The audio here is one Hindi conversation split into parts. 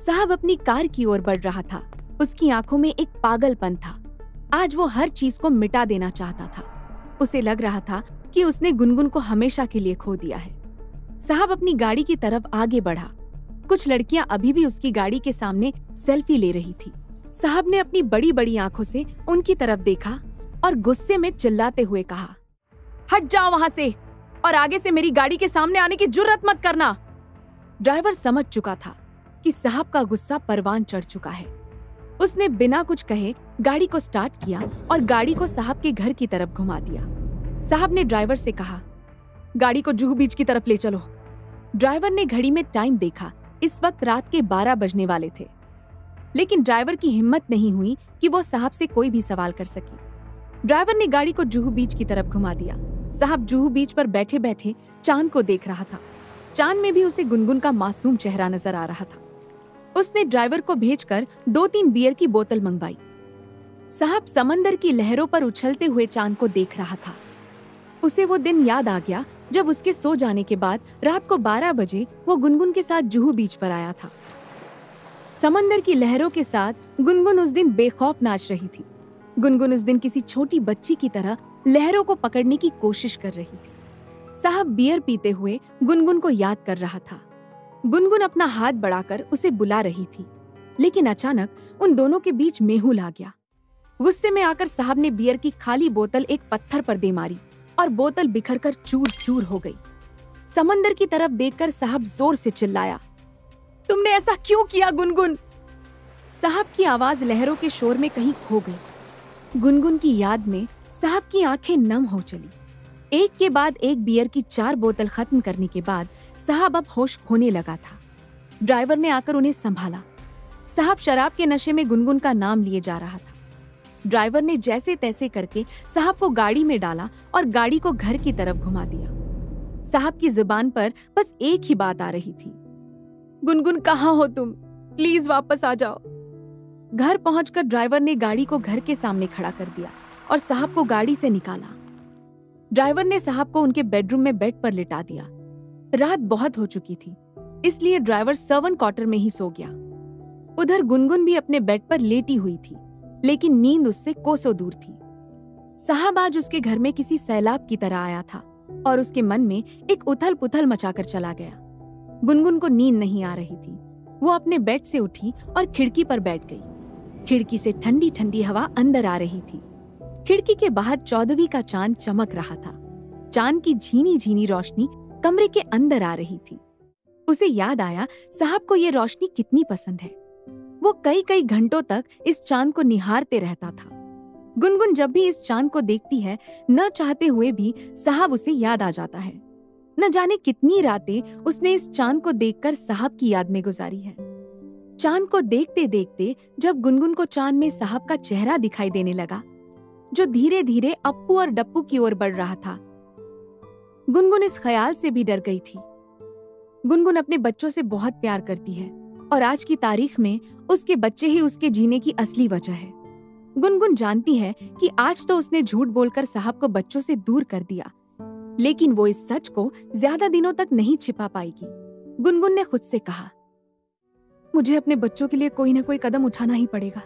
साहब अपनी कार की ओर बढ़ रहा था। उसकी आंखों में एक पागलपन था। आज वो हर चीज को मिटा देना चाहता था। उसे लग रहा था कि उसने गुनगुन को हमेशा के लिए खो दिया है। साहब अपनी गाड़ी की तरफ आगे बढ़ा। कुछ लड़कियां अभी भी उसकी गाड़ी के सामने सेल्फी ले रही थी। साहब ने अपनी बड़ी बड़ी आंखों से उनकी तरफ देखा और गुस्से में चिल्लाते हुए कहा, हट जाओ वहां से और आगे से मेरी गाड़ी के सामने आने की जुर्रत मत करना। ड्राइवर समझ चुका था कि साहब का गुस्सा परवान चढ़ चुका है। उसने बिना कुछ कहे गाड़ी को स्टार्ट किया और गाड़ी को साहब के घर की तरफ घुमा दिया। साहब ने ड्राइवर से कहा, गाड़ी को जुहू बीच की तरफ ले चलो। ड्राइवर ने घड़ी में टाइम देखा। इस वक्त रात के 12 बजने वाले थे, लेकिन ड्राइवर की हिम्मत नहीं हुई कि वो साहब से कोई भी सवाल कर सके। ड्राइवर ने गाड़ी को जुहू बीच की तरफ घुमा दिया। साहब जुहू बीच पर बैठे बैठे चांद को देख रहा था। चांद में भी उसे गुनगुन का मासूम चेहरा नजर आ रहा था। उसने ड्राइवर को भेजकर 2-3 बियर की बोतल मंगवाई। साहब समंदर की लहरों पर उछलते हुए चांद को देख रहा था। उसे वो दिन याद आ गया जब उसके सो जाने के बाद रात को 12 बजे वो गुनगुन के साथ जुहू बीच पर आया था। समंदर की लहरों के साथ गुनगुन उस दिन बेखौफ नाच रही थी। गुनगुन उस दिन किसी छोटी बच्ची की तरह लहरों को पकड़ने की कोशिश कर रही थी। साहब बियर पीते हुए गुनगुन को याद कर रहा था। गुनगुन अपना हाथ बढ़ाकर उसे बुला रही थी, लेकिन अचानक उन दोनों के बीच मेहुल आ गया। गुस्से में आकर साहब ने बियर की खाली बोतल एक पत्थर पर दे मारी और बोतल बिखरकर चूर चूर हो गई। समंदर की तरफ देखकर साहब जोर से चिल्लाया, तुमने ऐसा क्यों किया गुनगुन? साहब की आवाज लहरों के शोर में कहीं खो गई। गुनगुन की याद में साहब की आंखें नम हो चली। एक के बाद एक बियर की 4 बोतल खत्म करने के बाद साहब अब होश खोने लगा था। ड्राइवर ने आकर उन्हें संभाला। साहब शराब के नशे में गुनगुन का नाम लिए जा रहा था। ड्राइवर ने जैसे तैसे करके साहब को गाड़ी में डाला और गाड़ी को घर की तरफ घुमा दिया। साहब की जुबान पर बस एक ही बात आ रही थी, गुनगुन कहाँ हो तुम? प्लीज वापस आ जाओ। घर पहुंचकर ड्राइवर ने गाड़ी को घर के सामने खड़ा कर दिया और साहब को गाड़ी से निकाला। ड्राइवर ने साहब को उनके बेडरूम में बेड पर लिटा दिया। रात बहुत हो चुकी थी, इसलिए ड्राइवर सर्वेंट क्वार्टर में ही सो गया। उधर गुनगुन भी अपने बेड पर लेटी हुई थी, लेकिन नींद उससे कोसों दूर थी। साहब आज उसके घर में किसी सैलाब की तरह आया था और उसके मन में एक उथल पुथल मचाकर चला गया। गुनगुन को नींद नहीं आ रही थी। वो अपने बेड से उठी और खिड़की पर बैठ गई। खिड़की से ठंडी ठंडी हवा अंदर आ रही थी। खिड़की के बाहर 14वीं का चांद चमक रहा था। चांद की झीनी झीनी रोशनी कमरे के अंदर आ रही थी। उसे याद आया साहब को ये रोशनी कितनी पसंद है। वो कई कई घंटों तक इस चांद को निहारते रहता था। गुनगुन जब भी इस चांद को देखती है, न चाहते हुए भी साहब उसे याद आ जाता है। न जाने कितनी रातें उसने इस चांद को देखकर साहब की याद में गुजारी है। चांद को देखते देखते जब गुनगुन को चांद में साहब का चेहरा दिखाई देने लगा, जो धीरे धीरे अप्पू और डप्पू की ओर बढ़ रहा था, गुनगुन इस ख्याल से भी डर गई थी। गुनगुन अपने बच्चों से बहुत प्यार करती है और आज की तारीख में उसके बच्चे ही उसके जीने की असली वजह है। गुनगुन जानती है कि आज तो उसने झूठ बोलकर साहब को बच्चों से दूर कर दिया, लेकिन वो इस सच को ज्यादा दिनों तक नहीं छिपा पाएगी। गुनगुन ने खुद से कहा, मुझे अपने बच्चों के लिए कोई ना कोई कदम उठाना ही पड़ेगा।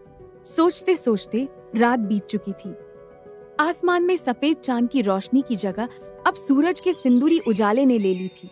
सोचते सोचते रात बीत चुकी थी। आसमान में सफेद चांद की रोशनी की जगह अब सूरज के सिंदूरी उजाले ने ले ली थी।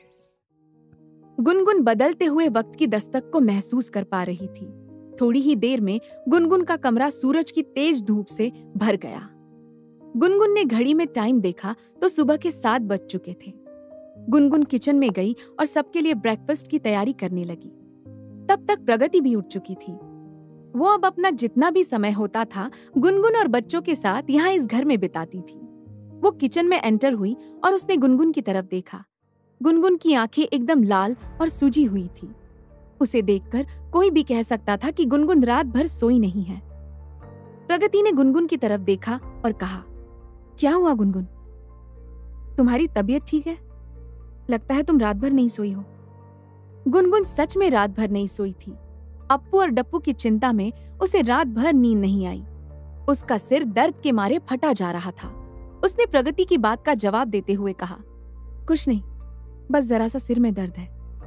गुनगुन बदलते हुए वक्त की दस्तक को महसूस कर पा रही थी। थोड़ी ही देर में गुनगुन का कमरा सूरज की तेज धूप से भर गया। गुनगुन ने घड़ी में टाइम देखा तो सुबह के 7 बज चुके थे। गुनगुन किचन में गई और सबके लिए ब्रेकफास्ट की तैयारी करने लगी। तब तक प्रगति भी उठ चुकी थी। वो अब अपना जितना भी समय होता था गुनगुन और बच्चों के साथ यहाँ इस घर में बिताती थी। वो किचन में एंटर हुई और उसने गुनगुन की तरफ देखा। गुनगुन की आंखें एकदम लाल और सूजी हुई थी। उसे देखकर कोई भी कह सकता था कि गुनगुन रात भर सोई नहीं है। प्रगति ने गुनगुन की तरफ देखा और कहा, क्या हुआ गुनगुन? तुम्हारी तबीयत ठीक है? लगता है तुम रात भर नहीं सोई हो। गुनगुन सच में रात भर नहीं सोई थी। अप्पू और डप्पू की चिंता में उसे रात भर नींद नहीं आई। उसका सिर दर्द के मारे फटा जा रहा था। उसने प्रगति की बात का जवाब देते हुए कहा, कुछ नहीं, बस जरा सा सिर में दर्द है।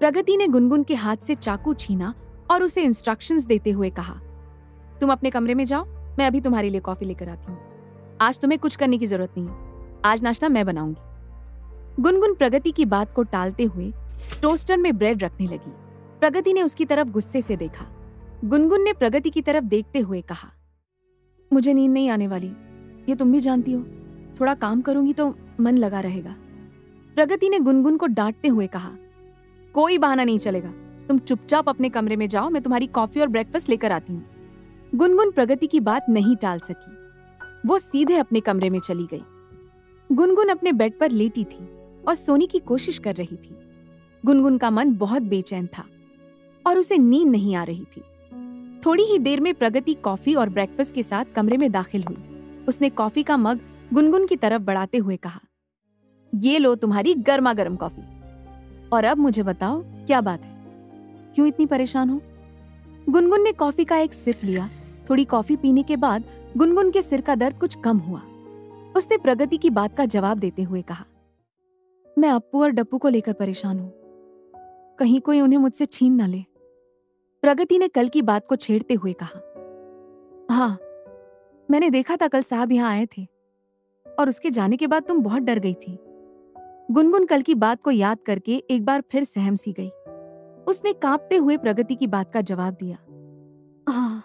प्रगति ने गुनगुन के हाथ से चाकू छीना और उसे इंस्ट्रक्शंस देते हुए कहा, तुम अपने कमरे में जाओ, मैं अभी तुम्हारे लिए कॉफी लेकर आती हूँ। आज तुम्हें कुछ करने की जरूरत नहीं है, आज नाश्ता मैं बनाऊंगी। गुनगुन प्रगति की बात को टालते हुए टोस्टर में ब्रेड रखने लगी। प्रगति ने उसकी तरफ गुस्से से देखा। गुनगुन ने प्रगति की तरफ देखते हुए कहा, मुझे नींद नहीं आने वाली, ये तुम भी जानती हो। थोड़ा काम करूंगी तो मन लगा रहेगा। प्रगति ने गुनगुन को डांटते हुए कहा, कोई बहाना नहीं चलेगा, तुम चुपचाप अपने कमरे में जाओ, मैं तुम्हारी कॉफी और ब्रेकफास्ट लेकर आती हूँ। गुनगुन प्रगति की बात नहीं टाल सकी। वो सीधे अपने कमरे में चली गई। गुनगुन अपने बेड पर लेटी थी और सोने की कोशिश कर रही थी। गुनगुन का मन बहुत बेचैन था और उसे नींद नहीं आ रही थी। थोड़ी ही देर में प्रगति कॉफी और ब्रेकफास्ट के साथ कमरे में दाखिल हुई। उसने कॉफी का मग गुनगुन की तरफ बढ़ाते हुए कहा, ये लो तुम्हारी गर्मा गर्म कॉफी। और अब मुझे बताओ क्या बात है, क्यों इतनी परेशान हो? गुनगुन ने कॉफी का एक सिप लिया। थोड़ी कॉफी पीने के बाद गुनगुन के सिर का दर्द कुछ कम हुआ। उसने प्रगति की बात का जवाब देते हुए कहा, मैं अप्पू और डप्पू को लेकर परेशान हूं, कहीं कोई उन्हें मुझसे छीन न ले। प्रगति ने कल की बात को छेड़ते हुए कहा, हाँ, मैंने देखा था कल साहब यहाँ आए थे और उसके जाने के बाद तुम बहुत डर गई थी। गुनगुन कल की बात को याद करके एक बार फिर सहम सी गई। उसने कांपते हुए प्रगति की बात का जवाब दिया, हाँ,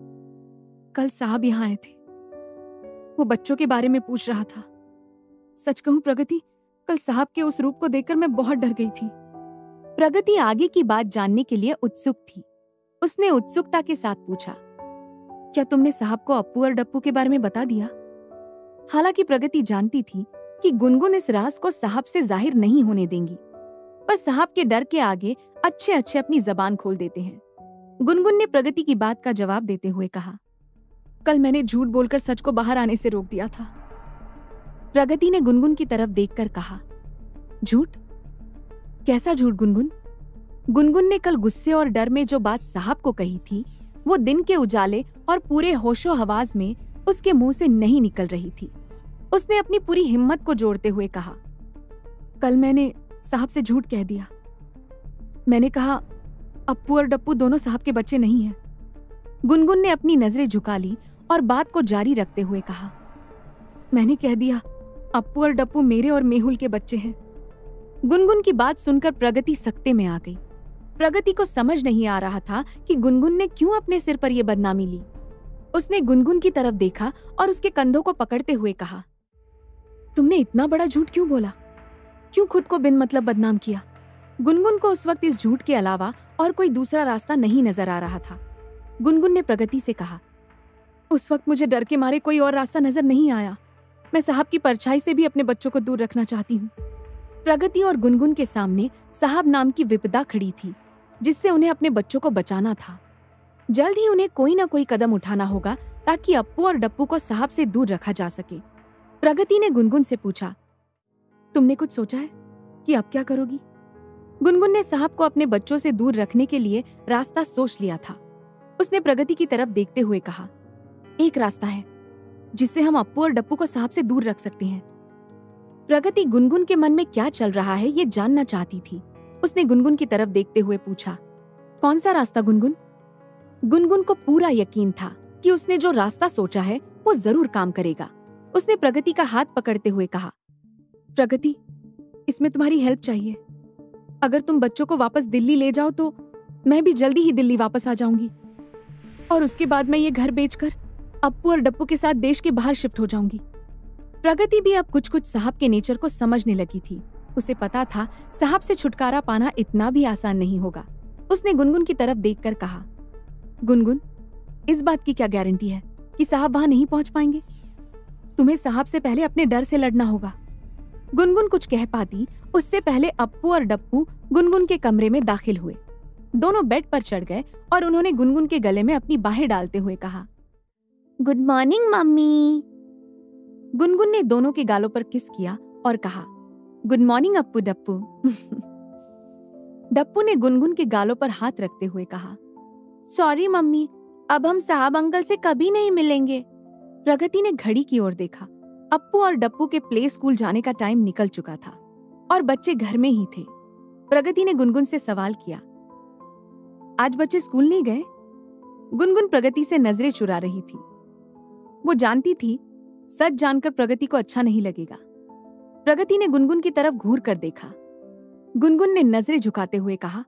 कल साहब यहाँ आए थे, वो बच्चों के बारे में पूछ रहा था। सच कहूं प्रगति, कल साहब के उस रूप को देखकर मैं बहुत डर गई थी। प्रगति आगे की बात जानने के लिए उत्सुक थी। उसने उत्सुकता के साथ पूछा, क्या तुमने साहब को अप्पू और डप्पू के बारे में बता दिया? हालांकि प्रगति जानती थी कि गुनगुन इस राज को साहब से जाहिर नहीं होने देंगी, पर साहब के डर के आगे अच्छे अच्छे अपनी जबान खोल देते हैं। गुनगुन ने प्रगति की बात का जवाब देते हुए कहा, कल मैंने झूठ बोलकर सच को बाहर आने से रोक दिया था। प्रगति ने गुनगुन की तरफ देखकर कहा, झूठ? कैसा झूठ गुनगुन? गुनगुन ने कल गुस्से और डर में जो बात साहब को कही थी, वो दिन के उजाले और पूरे होशो हवास में उसके मुंह से नहीं निकल रही थी। उसने अपनी पूरी हिम्मत को जोड़ते हुए कहा, कल मैंने साहब से झूठ कह दिया। मैंने कहा अप्पू और डप्पू दोनों साहब के बच्चे नहीं हैं। गुनगुन ने अपनी नजरें झुका ली और बात को जारी रखते हुए कहा, मैंने कह दिया अप्पू और डप्पू मेरे और मेहुल के बच्चे हैं। गुनगुन की बात सुनकर प्रगति सकते में आ गई। प्रगति को समझ नहीं आ रहा था कि गुनगुन ने क्यों अपने सिर पर यह बदनामी ली। उसने गुनगुन की तरफ देखा और उसके कंधों को पकड़ते हुए कहा, तुमने इतना बड़ा झूठ क्यों बोला? क्यों खुद को बिन मतलब बदनाम किया? गुनगुन को उस वक्त इस झूठ के अलावा और कोई दूसरा रास्ता नहीं नजर आ रहा था। गुनगुन ने प्रगति से कहा, उस वक्त मुझे डर के मारे कोई और रास्ता नजर नहीं आया। मैं साहब की परछाई से भी अपने बच्चों को दूर रखना चाहती हूँ। प्रगति और गुनगुन के सामने साहब नाम की विपदा खड़ी थी, जिससे उन्हें अपने बच्चों को बचाना था। जल्द ही उन्हें कोई ना कोई कदम उठाना होगा ताकि अप्पू और डप्पू को साहब से दूर रखा जा सके। प्रगति ने गुनगुन से पूछा, तुमने कुछ सोचा है कि अब क्या करोगी? गुनगुन ने साहब को अपने बच्चों से दूर रखने के लिए रास्ता सोच लिया था। उसने प्रगति की तरफ देखते हुए कहा, एक रास्ता है जिससे हम अप्पू और डप्पू को साहब से दूर रख सकते हैं। प्रगति गुनगुन के मन में क्या चल रहा है ये जानना चाहती थी। उसने गुनगुन की तरफ देखते हुए पूछा, कौन सा रास्ता गुनगुन? गुनगुन को पूरा यकीन था कि उसने जो रास्ता सोचा है वो जरूर काम करेगा। उसने प्रगति का हाथ पकड़ते हुए कहा, प्रगति, इसमें तुम्हारी हेल्प चाहिए। अगर तुम बच्चों को वापस दिल्ली ले जाओ तो मैं भी जल्दी ही दिल्ली वापस आ जाऊंगी और उसके बाद मैं ये घर बेचकर अप्पू और डप्पू के साथ देश के बाहर शिफ्ट हो जाऊंगी। प्रगति भी अब कुछ कुछ साहब के नेचर को समझने लगी थी। उसे पता था साहब से छुटकारा पाना इतना भी आसान नहीं होगा। उसने गुनगुन की तरफ देखकर कहा, गुनगुन, इस बात की क्या गारंटी है कि साहब वहां नहीं पहुंच पाएंगे? तुम्हें साहब से पहले अपने डर से लड़ना होगा। गुनगुन कुछ कह पाती उससे पहले अप्पू और डप्पू गुनगुन के कमरे में दाखिल हुए। दोनों बेड पर चढ़ गए और उन्होंने गुनगुन के गले में अपनी बाहें डालते हुए कहा, गुड मॉर्निंग मम्मी। गुनगुन ने दोनों के गालों पर किस किया और कहा, गुड मॉर्निंग अप्पू डप्पू। डप्पू ने गुनगुन के गालों पर हाथ रखते हुए कहा, सॉरी मम्मी, अब हम साहब अंकल से कभी नहीं मिलेंगे। प्रगति ने घड़ी की ओर देखा। अप्पू और डप्पू के प्ले स्कूल जाने का टाइम निकल चुका था और बच्चे घर में ही थे। प्रगति ने गुनगुन से सवाल किया, आज बच्चे स्कूल नहीं गए? गुनगुन प्रगति से नजरें चुरा रही थी। वो जानती थी सच जानकर प्रगति को अच्छा नहीं लगेगा। प्रगति ने गुनगुन की तरफ घूर कर देखा। गुनगुन ने नजरें झुकाते हुए कहा,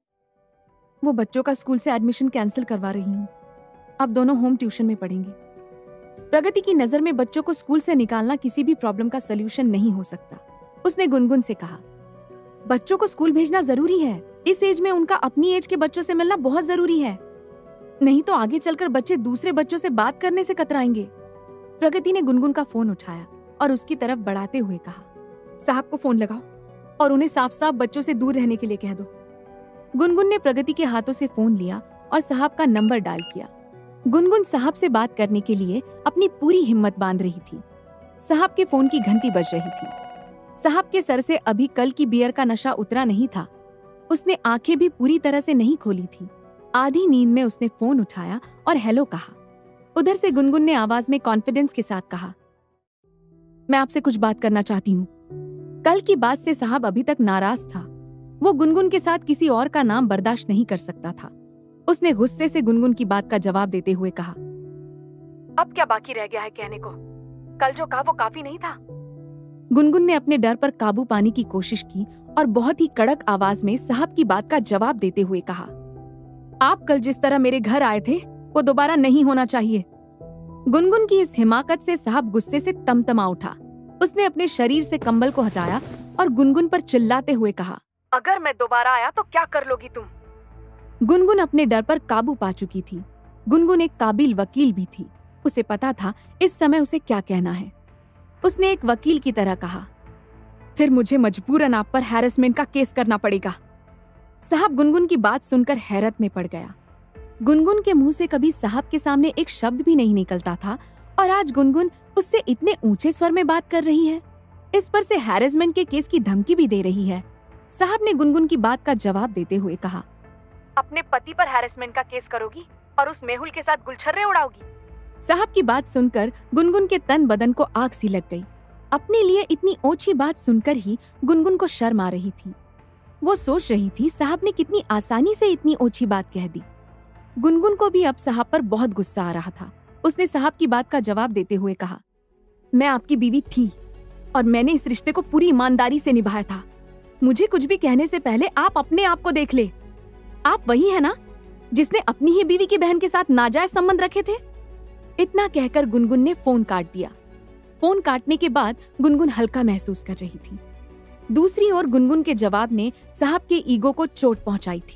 वो बच्चों का स्कूल से एडमिशन कैंसिल करवा रही हूं। अब दोनों होम ट्यूशन में पढ़ेंगे। प्रगति की नजर में बच्चों को स्कूल से निकालना किसी भी प्रॉब्लम का सलूशन नहीं हो सकता। उसने गुनगुन से कहा, बच्चों को स्कूल भेजना जरूरी है। इस एज में उनका अपनी एज के बच्चों से मिलना बहुत जरूरी है, नहीं तो आगे चलकर बच्चे दूसरे बच्चों से बात करने से कतराएंगे। प्रगति ने गुनगुन का फोन उठाया और उसकी तरफ बढ़ाते हुए कहा, साहब को फोन लगाओ और उन्हें साफ साफ बच्चों से दूर रहने के लिए कह दो। गुनगुन ने प्रगति के हाथों से फोन लिया और साहब का नंबर डायल किया। गुनगुन साहब से बात करने के लिए अपनी पूरी हिम्मत बांध रही थी। साहब के फोन की घंटी बज रही थी। साहब के सर से अभी कल की बियर का नशा उतरा नहीं था। उसने आंखें भी पूरी तरह से नहीं खोली थी। आधी नींद में उसने फोन उठाया और हेलो कहा। उधर से गुनगुन ने आवाज में कॉन्फिडेंस के साथ कहा, मैं आपसे कुछ बात करना चाहती हूँ। कल की बात से साहब अभी तक नाराज था। वो गुनगुन के साथ किसी और का नाम बर्दाश्त नहीं कर सकता था। उसने गुस्से से गुनगुन की बात का जवाब देते हुए कहा, अब क्या बाकी रह गया है कहने को? कल जो कहा वो काफी नहीं था? गुनगुन ने अपने डर पर काबू पाने की कोशिश की और बहुत ही कड़क आवाज में साहब की बात का जवाब देते हुए कहा, आप कल जिस तरह मेरे घर आए थे वो दोबारा नहीं होना चाहिए। गुनगुन की इस हिमाकत से साहब गुस्से से तमतमा उठा। उसने अपने शरीर से कंबल को हटाया और गुनगुन पर चिल्लाते हुए कहा, अगर मैं दोबारा आया तो क्या कर लोगी तुम? गुनगुन अपने डर पर काबू पा चुकी थी। गुनगुन एक काबिल वकील भी थी। उसे पता था इस समय उसे क्या कहना है। उसने एक वकील की तरह कहा, फिर मुझे मजबूरन आप पर हैरेसमेंट का केस करना पड़ेगा। साहब गुनगुन की बात सुनकर हैरत में पड़ गया। गुनगुन के मुंह से कभी साहब के सामने एक शब्द भी नहीं निकलता था और आज गुनगुन उससे इतने ऊंचे स्वर में बात कर रही है। इस पर से हैरेसमेंट के केस की धमकी भी दे रही है। साहब ने गुनगुन की बात का जवाब देते हुए कहा, अपने पति पर हैरेसमेंट का केस करोगी और उस मेहुल के साथ गुलछर्रे उड़ाओगी? साहब की बात सुनकर गुनगुन के तन बदन को आग सी लग गई। अपने लिए इतनी ओछी बात सुनकर ही गुनगुन को शर्म आ रही थी। वो सोच रही थी साहब ने कितनी आसानी से इतनी ओछी बात कह दी। गुनगुन को भी अब साहब पर बहुत गुस्सा आ रहा था। उसने साहब की बात का जवाब देते हुए कहा, मैं आपकी बीवी थी और मैंने इस रिश्ते को पूरी ईमानदारी से निभाया था। मुझे कुछ भी कहने से पहले आप अपने आप को देख ले। आप वही है ना जिसने अपनी ही बीवी की बहन के साथ नाजायज संबंध रखे थे? इतना कहकर गुनगुन ने फोन काट दिया। फोन काटने के बाद गुनगुन हल्का महसूस कर रही थी। दूसरी ओर गुनगुन के जवाब ने साहब के ईगो को चोट पहुंचाई थी।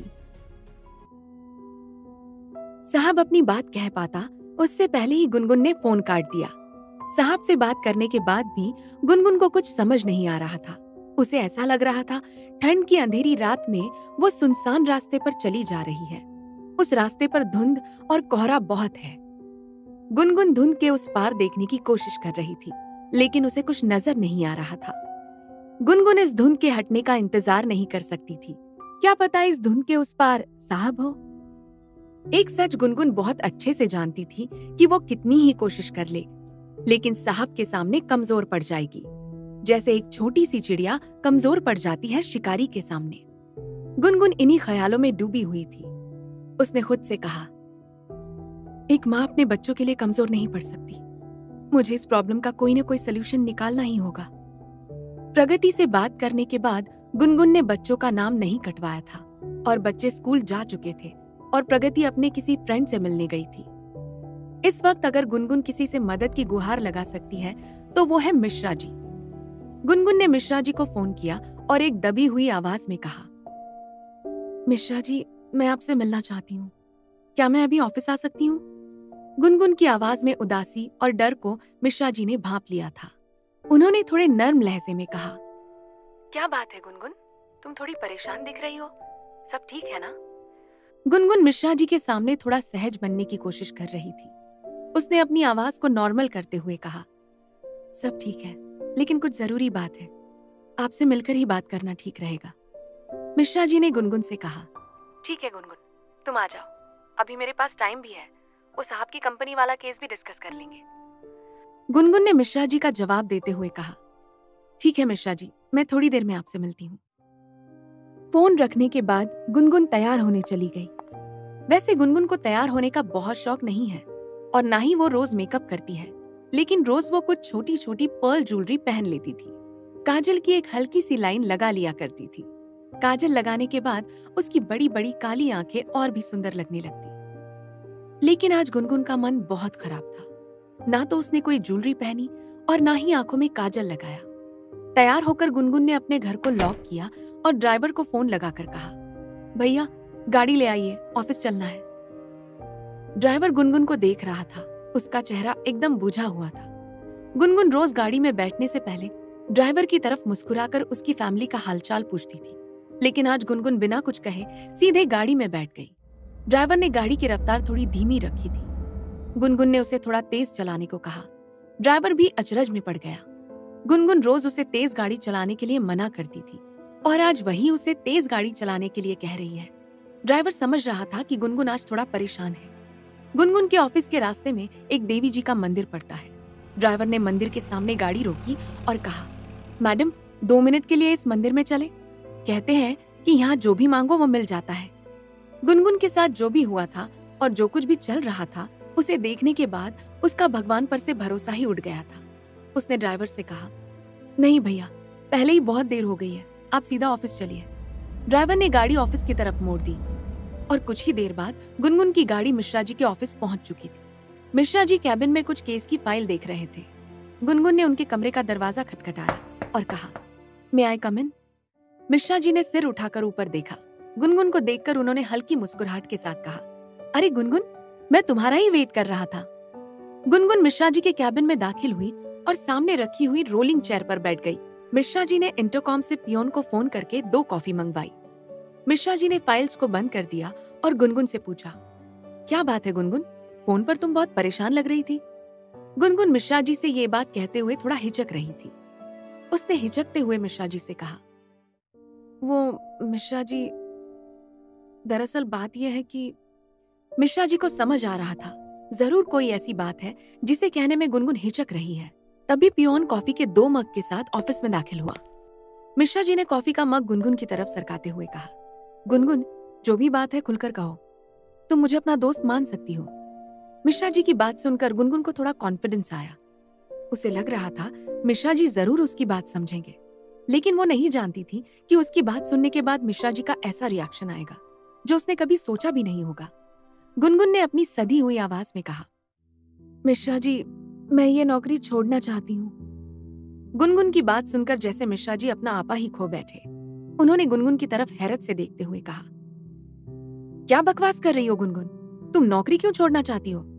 साहब अपनी बात कह पाता उससे पहले ही गुनगुन ने फोन काट दिया। साहब से बात करने के बाद भी गुनगुन को कुछ समझ नहीं आ रहा था। उसे ऐसा लग रहा था ठंड की अंधेरी रात में वो सुनसान रास्ते पर चली जा रही है। उस रास्ते पर धुंध और कोहरा बहुत है। गुनगुन धुंध के उस पार देखने की कोशिश कर रही थी, लेकिन उसे कुछ नजर नहीं आ रहा था। गुनगुन इस धुंध के हटने का इंतजार नहीं कर सकती थी। क्या पता इस धुंध के उस पार साहब हो। एक सच गुनगुन बहुत अच्छे से जानती थी कि वो कितनी ही कोशिश कर ले, लेकिन साहब के सामने कमजोर पड़ जाएगी, जैसे एक छोटी सी चिड़िया कमजोर पड़ जाती है शिकारी के सामने। गुनगुन इन्हीं ख्यालों में डूबी हुई थी। उसने खुद से कहा, एक माँ अपने बच्चों के लिए कमजोर नहीं पड़ सकती। मुझे इस प्रॉब्लम का कोई न कोई सलूशन निकालना ही होगा। प्रगति से बात करने के बाद गुनगुन ने बच्चों का नाम नहीं कटवाया था और बच्चे स्कूल जा चुके थे और प्रगति अपने किसी फ्रेंड से मिलने गई थी। इस वक्त अगर गुनगुन किसी से मदद की गुहार लगा सकती है तो वो है मिश्रा जी। गुनगुन ने मिश्रा जी को फोन किया और एक दबी हुई आवाज में कहा, मिश्रा जी, मैं आपसे मिलना चाहती हूँ। क्या मैं अभी ऑफिस आ सकती हूँ? गुनगुन की आवाज में उदासी और डर को मिश्रा जी ने भांप लिया था। उन्होंने थोड़े नर्म लहजे में कहा, क्या बात है गुनगुन, तुम थोड़ी परेशान दिख रही हो, सब ठीक है ना? गुनगुन मिश्रा जी के सामने थोड़ा सहज बनने की कोशिश कर रही थी। उसने अपनी आवाज को नॉर्मल करते हुए कहा, सब ठीक है, लेकिन कुछ जरूरी बात है, आपसे मिलकर ही बात करना ठीक रहेगा। मिश्रा जी ने गुनगुन से कहा, ठीक है गुनगुन, तुम आ जाओ, अभी मेरे पास टाइम भी है, वो साहब की कंपनी वाला केस भी डिस्कस कर लेंगे। गुनगुन ने मिश्रा जी का जवाब देते हुए कहा, ठीक है मिश्रा जी, मैं थोड़ी देर में आपसे मिलती हूँ। फोन रखने के बाद गुनगुन तैयार होने चली गई। वैसे गुनगुन को तैयार होने का बहुत शौक नहीं है और ना ही वो रोज मेकअप करती है, लेकिन रोज वो कुछ छोटी छोटी पर्ल ज्वेलरी पहन लेती थी। काजल की एक हल्की सी लाइन लगा लिया करती थी। काजल लगाने के बाद उसकी बड़ी बड़ी काली आंखें और भी सुंदर लगने लगती। लेकिन आज गुनगुन का मन बहुत खराब था। ना तो उसने कोई ज्वेलरी पहनी और ना ही आंखों में काजल लगाया। तैयार होकर गुनगुन ने अपने घर को लॉक किया और ड्राइवर को फोन लगाकर कहा, भैया गाड़ी ले आइए, ऑफिस चलना है। ड्राइवर गुनगुन को देख रहा था। उसका चेहरा एकदम बुझा हुआ था। गुनगुन रोज गाड़ी में बैठने से पहले ड्राइवर की तरफ मुस्कुराकर उसकी फैमिली का हालचाल पूछती थी, लेकिन आज गुनगुन बिना कुछ कहे सीधे गाड़ी में बैठ गई। ड्राइवर ने गाड़ी की रफ्तार थोड़ी धीमी रखी थी। गुनगुन ने उसे थोड़ा तेज चलाने को कहा। ड्राइवर भी अचरज में पड़ गया। गुनगुन रोज उसे तेज गाड़ी चलाने के लिए मना करती थी और आज वही उसे तेज गाड़ी चलाने के लिए कह रही है। ड्राइवर समझ रहा था कि गुनगुन आज थोड़ा परेशान है। गुनगुन के ऑफिस के रास्ते में एक देवी जी का मंदिर पड़ता है। ड्राइवर ने मंदिर के सामने गाड़ी रोकी और कहा, मैडम 2 मिनट के लिए इस मंदिर में चले। कहते हैं कि यहाँ जो भी मांगो वो मिल जाता है। गुनगुन के साथ जो भी हुआ था और जो कुछ भी चल रहा था, उसे देखने के बाद उसका भगवान पर से भरोसा ही उड़ गया था। उसने ड्राइवर से कहा, नहीं भैया, पहले ही बहुत देर हो गई है, आप सीधा ऑफिस चलिए। ड्राइवर ने गाड़ी ऑफिस की तरफ मोड़ दी और कुछ ही देर बाद गुनगुन की गाड़ी मिश्रा जी के ऑफिस पहुंच चुकी थी। मिश्रा जी कैबिन में कुछ केस की फाइल देख रहे थे। गुनगुन ने उनके कमरे का दरवाजा खटखटाया और कहा, मे आई कम इन? मिश्रा जी ने सिर उठाकर ऊपर देखा। गुनगुन को देखकर उन्होंने हल्की मुस्कुराहट के साथ कहा, अरे गुनगुन, मैं तुम्हारा ही वेट कर रहा था। गुनगुन मिश्रा जी के कैबिन में दाखिल हुई और सामने रखी हुई रोलिंग चेयर पर बैठ गई। मिश्रा जी ने इंटरकॉम से पियोन को फोन करके 2 कॉफी मंगवाई। मिश्रा जी ने फाइल्स को बंद कर दिया और गुनगुन से पूछा, क्या बात है गुनगुन, फोन पर तुम बहुत परेशान लग रही थी। गुनगुन मिश्रा जी से ये बात कहते हुए थोड़ा हिचक रही थी। उसने हिचकते हुए मिश्रा जी से कहा, वो मिश्रा जी, दरअसल बात यह है कि मिश्रा जी को समझ आ रहा था जरूर कोई ऐसी बात है जिसे कहने में गुनगुन हिचक रही है। तभी पियोन कॉफी के 2 मग के साथ ऑफिस में दाखिल हुआ। मिश्रा जी ने कॉफी का मग गुनगुन की तरफ सरकाते हुए कहा, गुनगुन, जो भी बात है खुलकर कहो, तुम मुझे अपना दोस्त मान सकती हो। मिश्रा जी की बात सुनकर गुनगुन को थोड़ा कॉन्फिडेंस आया। उसे लग रहा था मिश्रा जी जरूर उसकी बात समझेंगे, लेकिन वो नहीं जानती थी कि उसकी बात सुनने के बाद मिश्रा जी का ऐसा रिएक्शन आएगा जो उसने कभी सोचा भी नहीं होगा। गुनगुन ने अपनी सधी हुई आवाज में कहा, मिश्रा जी, मैं ये नौकरी छोड़ना चाहती हूँ। गुनगुन की बात सुनकर जैसे मिश्रा जी अपना आपा ही खो बैठे। उन्होंने गुनगुन की तरफ हैरत से देखते हुए कहा, क्या बकवास कर रही हो गुनगुन, तुम नौकरी क्यों छोड़ना चाहती हो?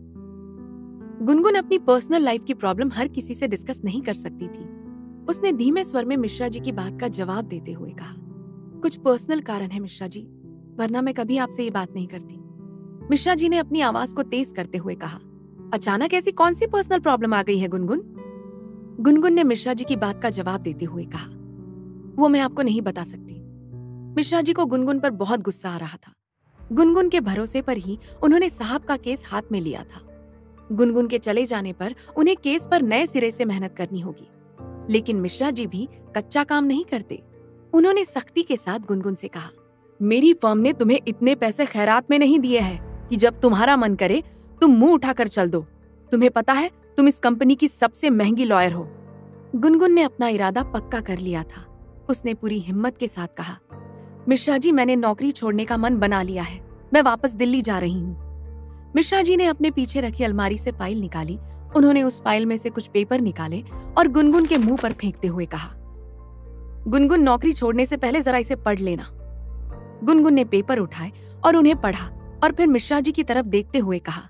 गुनगुन अपनी पर्सनल लाइफ की प्रॉब्लम हर किसी से डिस्कस नहीं कर सकती थी। उसने धीमे स्वर में मिश्रा जी की बात का जवाब देते हुए कहा, कुछ पर्सनल कारण है मिश्रा जी, वरना मैं कभी आपसे ये बात नहीं करती। मिश्रा जी ने अपनी आवाज को तेज करते हुए कहा, अचानक ऐसी कौन सी पर्सनल प्रॉब्लम आ गई है गुनगुन? गुनगुन ने मिश्रा जी की बात का जवाब देते हुए कहा, वो मैं आपको नहीं बता सकती। मिश्रा जी को गुनगुन पर बहुत गुस्सा आ रहा था। गुनगुन के भरोसे पर ही उन्होंने साहब का केस हाथ में लिया था। गुनगुन के चले जाने पर उन्हें केस पर नए सिरे से मेहनत करनी होगी, लेकिन मिश्रा जी भी कच्चा काम नहीं करते। उन्होंने सख्ती के साथ गुनगुन से कहा, मेरी फर्म ने तुम्हें इतने पैसे खैरात में नहीं दिए हैं कि जब तुम्हारा मन करे तुम मुंह उठाकर चल दो। तुम्हें पता है तुम इस कंपनी की सबसे महंगी लॉयर हो। गुनगुन ने अपना इरादा पक्का कर लिया था। उसने पूरी हिम्मत के साथ कहा, मिश्रा जी, मैंने नौकरी छोड़ने का मन बना लिया है, मैं वापस दिल्ली जा रही हूँ। मिश्रा जी ने अपने पीछे रखी अलमारी से फाइल निकाली। उन्होंने उस फाइल में से कुछ पेपर निकाले और गुनगुन के मुंह पर फेंकते हुए कहा, गुनगुन, नौकरी छोड़ने से पहले जरा इसे पढ़ लेना। गुनगुन ने पेपर उठाए और उन्हें पढ़ा और फिर मिश्रा जी की तरफ देखते हुए कहा,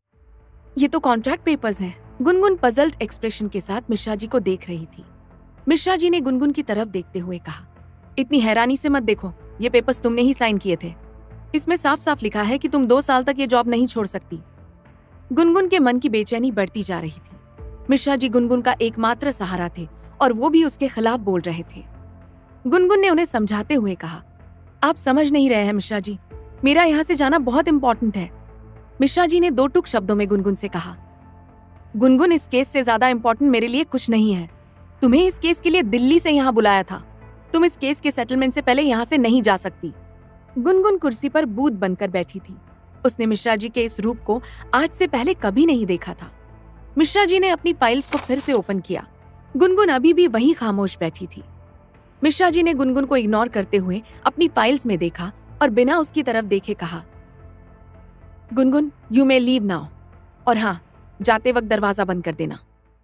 ये तो कॉन्ट्रैक्ट पेपर्स हैं। गुनगुन पजल्ड एक्सप्रेशन के साथ मिश्रा जी को देख रही थी। मिश्रा जी ने गुनगुन की तरफ देखते हुए कहा, इतनी हैरानी से मत देखो, ये पेपर्स तुमने ही साइन किए थे। इसमें साफ साफ लिखा है कि तुम 2 साल तक ये जॉब नहीं छोड़ सकती। गुनगुन के मन की बेचैनी बढ़ती जा रही थी। मिश्रा जी गुनगुन का एकमात्र सहारा थे और वो भी उसके खिलाफ बोल रहे थे। गुनगुन ने उन्हें समझाते हुए कहा, आप समझ नहीं रहे हैं मिश्रा जी, मेरा यहाँ से जाना बहुत इंपॉर्टेंट है। मिश्रा जी ने 2 टूक शब्दों में गुनगुन से कहा, गुनगुन, इस केस से ज्यादा इंपॉर्टेंट मेरे लिए कुछ नहीं है। तुम्हें इस केस के लिए दिल्ली से यहाँ बुलाया था। तुम इस केस के सेटलमेंट से पहले यहाँ से नहीं जा सकती। गुनगुन कुर्सी पर बूंद बनकर बैठी थी। उसने मिश्रा जी के इस रूप को आज से पहले कभी नहीं देखा था। मिश्रा जी ने अपनी फाइल्स को फिर से ओपन किया। गुनगुन अभी भी वहीं खामोश बैठी थी। मिश्रा जी ने गुनगुन को इग्नोर करते हुए अपनी फाइल्स में देखा और बिना उसकी तरफ देखे कहा, Gungun, you may leave now. और हाँ, जाते वक्त दरवाजा बंद कर देना।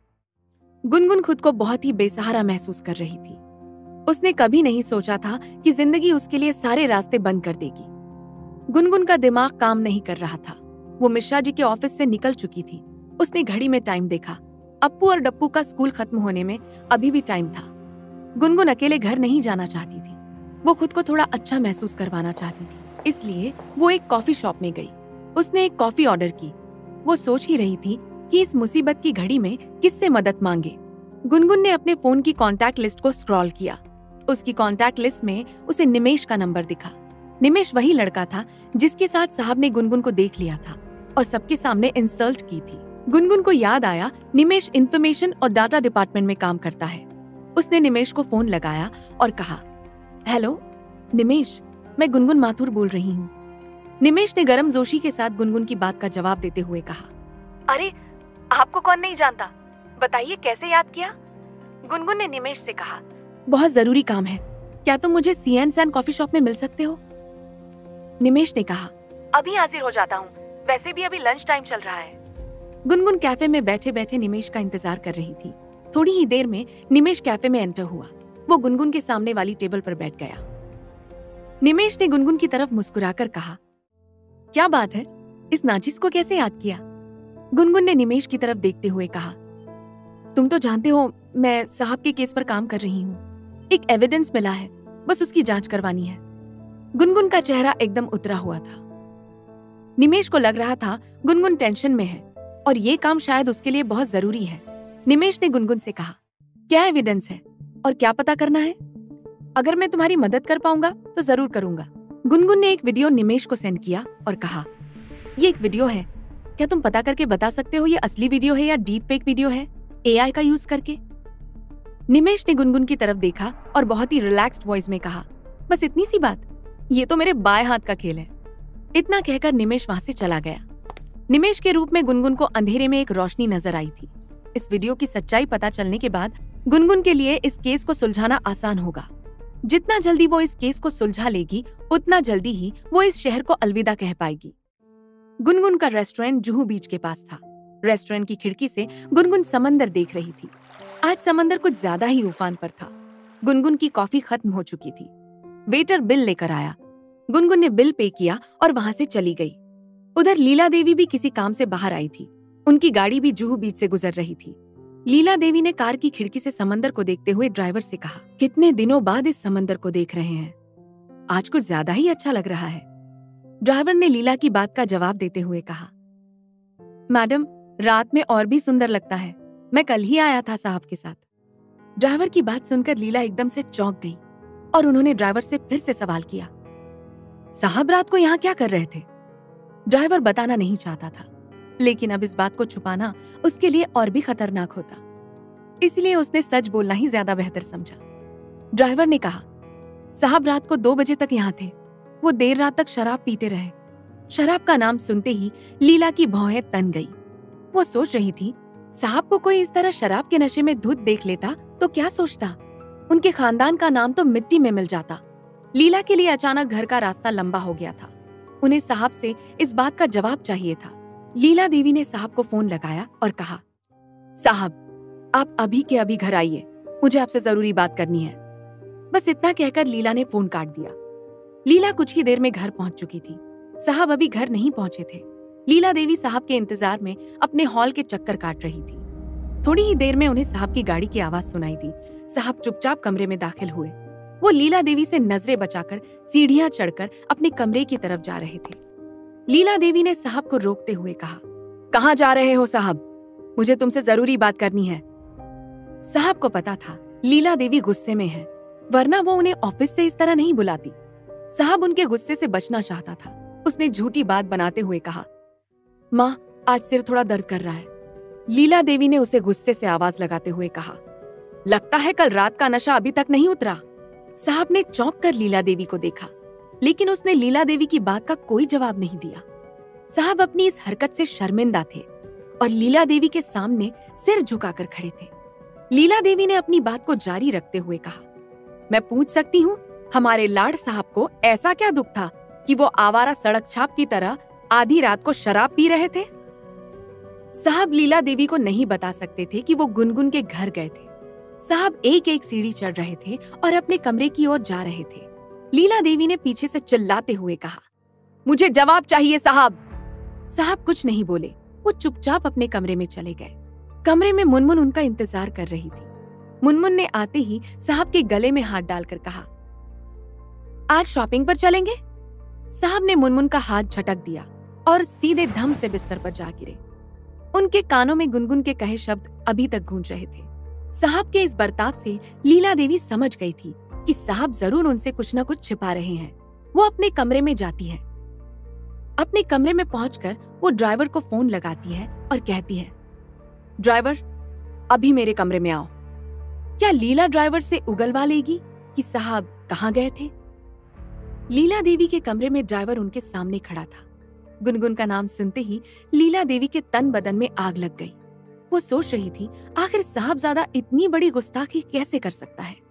गुनगुन खुद को बहुत ही बेसहारा महसूस कर रही थी। उसने कभी नहीं सोचा था कि जिंदगी उसके लिए सारे रास्ते बंद कर देगी। गुनगुन का दिमाग काम नहीं कर रहा था। वो मिश्रा जी के ऑफिस से निकल चुकी थी। उसने घड़ी में टाइम देखा। अप्पू और डप्पू का स्कूल खत्म होने में अभी भी टाइम था। गुनगुन अकेले घर नहीं जाना चाहती थी। वो खुद को थोड़ा अच्छा महसूस करवाना चाहती थी, इसलिए वो एक कॉफी शॉप में गई। उसने एक कॉफी ऑर्डर की। वो सोच ही रही थी कि इस मुसीबत की घड़ी में किससे मदद मांगे। गुनगुन ने अपने फोन की कॉन्टैक्ट लिस्ट को स्क्रॉल किया। उसकी कॉन्टैक्ट लिस्ट में उसे निमेश का नंबर दिखा। निमेश वही लड़का था जिसके साथ साहब ने गुनगुन को देख लिया था और सबके सामने इंसल्ट की थी। गुनगुन को याद आया, निमेश इंफॉर्मेशन और डाटा डिपार्टमेंट में काम करता है। उसने निमेश को फोन लगाया और कहा, हेलो निमेश, मैं गुनगुन माथुर बोल रही हूँ। निमेश ने गर्मजोशी के साथ गुनगुन की बात का जवाब देते हुए कहा, अरे आपको कौन नहीं जानता, बताइए कैसे याद किया। गुनगुन ने निमेश से कहा, बहुत जरूरी काम है, क्या तुम मुझे सी&सन कॉफी शॉप में मिल सकते हो। निमेश ने कहा, अभी हाजिर हो जाता हूँ, वैसे भी अभी लंच टाइम चल रहा है। गुनगुन कैफे में बैठे बैठे निमेश का इंतजार कर रही थी। थोड़ी ही देर में निमेश कैफे में एंटर हुआ। वो गुनगुन के सामने वाली टेबल पर बैठ गया। निमेश ने गुनगुन की तरफ मुस्कुराकर कहा, क्या बात है, इस नाचिस को कैसे याद किया। गुनगुन ने निमेश की तरफ देखते हुए कहा, तुम तो जानते हो मैं साहब के केस पर काम कर रही हूँ। एक एविडेंस मिला है, बस उसकी जांच करवानी है। गुनगुन का चेहरा एकदम उतरा हुआ था। निमेश को लग रहा था गुनगुन टेंशन में है और ये काम शायद उसके लिए बहुत जरूरी है। निमेश ने गुनगुन से कहा, क्या एविडेंस है और क्या पता करना है। अगर मैं तुम्हारी मदद कर पाऊंगा तो जरूर करूंगा। गुनगुन ने एक वीडियो निमेश को सेंड किया और कहा, ये एक वीडियो है, क्या तुम पता करके बता सकते हो ये असली वीडियो है या डीप फेक वीडियो है, एआई का यूज करके। निमेश ने गुनगुन की तरफ देखा और बहुत ही रिलैक्स्ड वॉइस में कहा, बस इतनी सी बात, ये तो मेरे बाएं हाथ का खेल है। इतना कहकर निमेश वहां से चला गया। निमेश के रूप में गुनगुन को अंधेरे में एक रोशनी नजर आई थी। इस वीडियो की सच्चाई पता चलने के बाद गुनगुन के लिए इस केस को सुलझाना आसान होगा। जितना जल्दी वो इस केस को सुलझा लेगी, उतना जल्दी ही वो इस शहर को अलविदा कह पाएगी। गुनगुन का रेस्टोरेंट जुहू बीच के पास था। रेस्टोरेंट की खिड़की से गुनगुन समंदर देख रही थी। आज समंदर कुछ ज्यादा ही उफान पर था। गुनगुन की कॉफी खत्म हो चुकी थी। वेटर बिल लेकर आया। गुनगुन ने बिल पे किया और वहां से चली गई। उधर लीला देवी भी किसी काम से बाहर आई थी। उनकी गाड़ी भी जुहू बीच से गुजर रही थी। लीला देवी ने कार की खिड़की से समंदर को देखते हुए ड्राइवर से कहा, कितने दिनों बाद इस समंदर को देख रहे हैं, आज कुछ ज्यादा ही अच्छा लग रहा है। ड्राइवर ने लीला की बात का जवाब देते हुए कहा, मैडम रात में और भी सुंदर लगता है, मैं कल ही आया था साहब के साथ। ड्राइवर की बात सुनकर लीला एकदम से चौंक गई और उन्होंने ड्राइवर से फिर से सवाल किया, साहब रात को यहाँ क्या कर रहे थे। ड्राइवर बताना नहीं चाहता था, लेकिन अब इस बात को छुपाना उसके लिए और भी खतरनाक होता, इसलिए उसने सच बोलना ही ज्यादा बेहतर समझा। ड्राइवर ने कहा, साहब रात को 2 बजे तक यहाँ थे, वो देर रात तक शराब पीते रहे। शराब का नाम सुनते ही लीला की भौहें तन गई। वो सोच रही थी, साहब को कोई इस तरह शराब के नशे में धुत देख लेता तो क्या सोचता, उनके खानदान का नाम तो मिट्टी में मिल जाता। लीला के लिए अचानक घर का रास्ता लंबा हो गया था। उन्हें साहब से इस बात का जवाब चाहिए था। लीला देवी ने साहब को फोन लगाया और कहा, साहब आप अभी के अभी घर आइए, मुझे आपसे जरूरी बात करनी है। बस इतना कहकर लीला ने फोन काट दिया। लीला कुछ ही देर में घर पहुंच चुकी थी। साहब अभी घर नहीं पहुंचे थे। लीला देवी साहब के इंतजार में अपने हॉल के चक्कर काट रही थी। थोड़ी ही देर में उन्हें साहब की गाड़ी की आवाज सुनाई दी। साहब चुपचाप कमरे में दाखिल हुए। वो लीला देवी से नजरें बचाकर सीढ़ियां चढ़कर अपने कमरे की तरफ जा रहे थे। लीला देवी ने साहब को रोकते हुए कहा, कहाँ जा रहे हो साहब, मुझे तुमसे जरूरी बात करनी है। साहब को पता था लीला देवी गुस्से में है, वरना वो उन्हें ऑफिस से इस तरह नहीं बुलाती। साहब उनके गुस्से से बचना चाहता था। उसने झूठी बात बनाते हुए कहा, माँ आज सिर थोड़ा दर्द कर रहा है। लीला देवी ने उसे गुस्से से आवाज लगाते हुए कहा, लगता है कल रात का नशा अभी तक नहीं उतरा। साहब ने चौंक कर लीला देवी को देखा, लेकिन उसने लीला देवी की बात का कोई जवाब नहीं दिया। साहब अपनी इस हरकत से शर्मिंदा थे और लीला देवी के सामने सिर झुकाकर खड़े थे। लीला देवी ने अपनी बात को जारी रखते हुए कहा, मैं पूछ सकती हूँ, हमारे लाड साहब को ऐसा क्या दुख था कि वो आवारा सड़क छाप की तरह आधी रात को शराब पी रहे थे? साहब लीला देवी को नहीं बता सकते थे कि वो गुनगुन के घर गए थे। साहब एक एक सीढ़ी चढ़ रहे थे और अपने कमरे की ओर जा रहे थे। लीला देवी ने पीछे से चिल्लाते हुए कहा, मुझे जवाब चाहिए साहब। साहब कुछ नहीं बोले, वो चुपचाप अपने कमरे में चले गए। कमरे में मुनमुन उनका इंतजार कर रही थी। मुनमुन ने आते ही साहब के गले में हाथ डालकर कहा, आज शॉपिंग पर चलेंगे? साहब ने मुनमुन का हाथ झटक दिया और सीधे धम से बिस्तर पर जा गिरे। उनके कानों में गुनगुन के कहे शब्द अभी तक गूंज रहे थे। साहब के इस बर्ताव से लीला देवी समझ गई थी कि साहब जरूर उनसे कुछ न कुछ छिपा रहे हैं। वो अपने कमरे में जाती है। अपने कमरे में पहुंचकर वो ड्राइवर को फोन लगाती है और कहती है, ड्राइवर, अभी मेरे कमरे में आओ। क्या लीला ड्राइवर से उगलवा लेगी कि साहब कहाँ गए थे? लीला देवी के कमरे में ड्राइवर उनके सामने खड़ा था। गुनगुन का नाम सुनते ही लीला देवी के तन बदन में आग लग गई। वो सोच रही थी, आखिर साहबजादा इतनी बड़ी गुस्ताखी कैसे कर सकता है?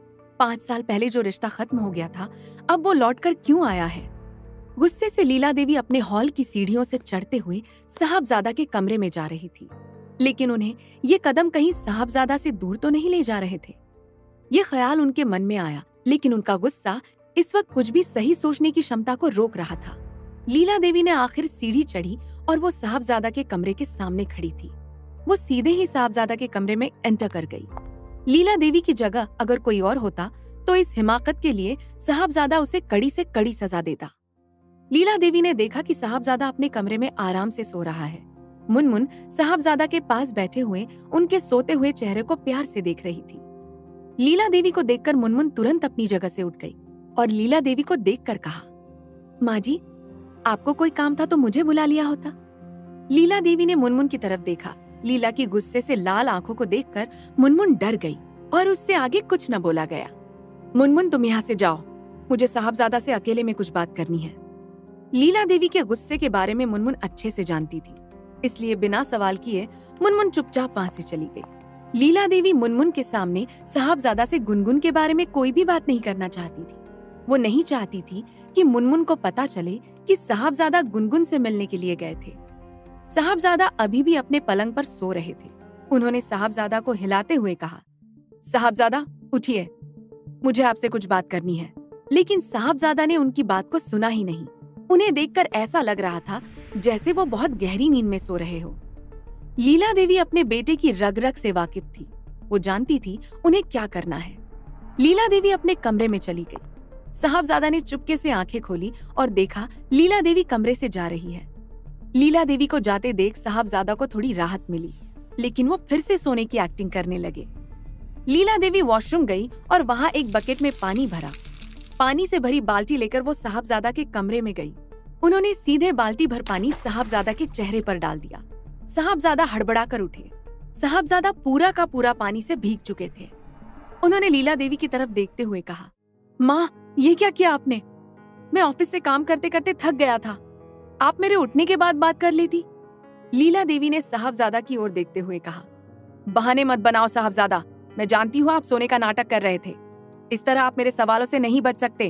5 साल पहले जो रिश्ता खत्म हो गया था, अब वो लौटकर क्यों आया है? गुस्से से लीला देवी अपने हॉल की सीढ़ियों से चढ़ते हुए साहबजादा के कमरे में जा रही थी, लेकिन उन्हें ये कदम कहीं साहबजादा से दूर तो नहीं ले जा रहे थे। ये ख्याल उनके मन में आया, लेकिन उनका गुस्सा इस वक्त कुछ भी सही सोचने की क्षमता को रोक रहा था। लीला देवी ने आखिर सीढ़ी चढ़ी और वो साहबजादा के कमरे के सामने खड़ी थी। वो सीधे ही साहबजादा के कमरे में एंटर कर गई। लीला देवी की जगह अगर कोई और होता तो इस हिमाकत के लिए साहबजादा उसे कड़ी से कड़ी सजा देता। लीला देवी ने देखा कि साहबजादा अपने कमरे में आराम से सो रहा है। मुनमुन साहबजादा के पास बैठे हुए उनके सोते हुए चेहरे को प्यार से देख रही थी। लीला देवी को देखकर मुनमुन तुरंत अपनी जगह से उठ गई और लीला देवी को देखकर कहा, माँ जी, आपको कोई काम था तो मुझे बुला लिया होता। लीला देवी ने मुनमुन की तरफ देखा। लीला की गुस्से से लाल आंखों को देखकर मुनमुन डर गई और उससे आगे कुछ न बोला गया। मुनमुन, तुम यहाँ से जाओ, मुझे साहबजादा से अकेले में कुछ बात करनी है। लीला देवी के गुस्से के बारे में मुनमुन अच्छे से जानती थी, इसलिए बिना सवाल किए मुनमुन चुपचाप वहाँ से चली गई। लीला देवी मुनमुन के सामने साहबजादा से गुनगुन के बारे में कोई भी बात नहीं करना चाहती थी। वो नहीं चाहती थी कि मुनमुन को पता चले कि साहबजादा गुनगुन से मिलने के लिए गए थे। साहबजादा अभी भी अपने पलंग पर सो रहे थे। उन्होंने साहबजादा को हिलाते हुए कहा, साहबजादा उठिए, मुझे आपसे कुछ बात करनी है। लेकिन साहबजादा ने उनकी बात को सुना ही नहीं। उन्हें देखकर ऐसा लग रहा था जैसे वो बहुत गहरी नींद में सो रहे हो। लीला देवी अपने बेटे की रग रग से वाकिफ थी। वो जानती थी उन्हें क्या करना है। लीला देवी अपने कमरे में चली गई। साहबजादा ने चुपके से आंखें खोली और देखा लीला देवी कमरे से जा रही है। लीला देवी को जाते देख साहबजादा को थोड़ी राहत मिली, लेकिन वो फिर से सोने की एक्टिंग करने लगे। लीला देवी वॉशरूम गई और वहाँ एक बकेट में पानी भरा। पानी से भरी बाल्टी लेकर वो साहबजादा के कमरे में गई। उन्होंने सीधे बाल्टी भर पानी साहबजादा के चेहरे पर डाल दिया। साहबजादा हड़बड़ा कर उठे। साहबजादा पूरा का पूरा पानी से भीग चुके थे। उन्होंने लीला देवी की तरफ देखते हुए कहा, माँ, ये क्या किया आपने? मैं ऑफिस से काम करते करते थक गया था, आप मेरे उठने के बाद बात कर लेती। लीला देवी ने साहबजादा की ओर देखते हुए कहा, बहाने मत बनाओ साहबजादा, मैं जानती हूँ आप सोने का नाटक कर रहे थे। इस तरह आप मेरे सवालों से नहीं बच सकते।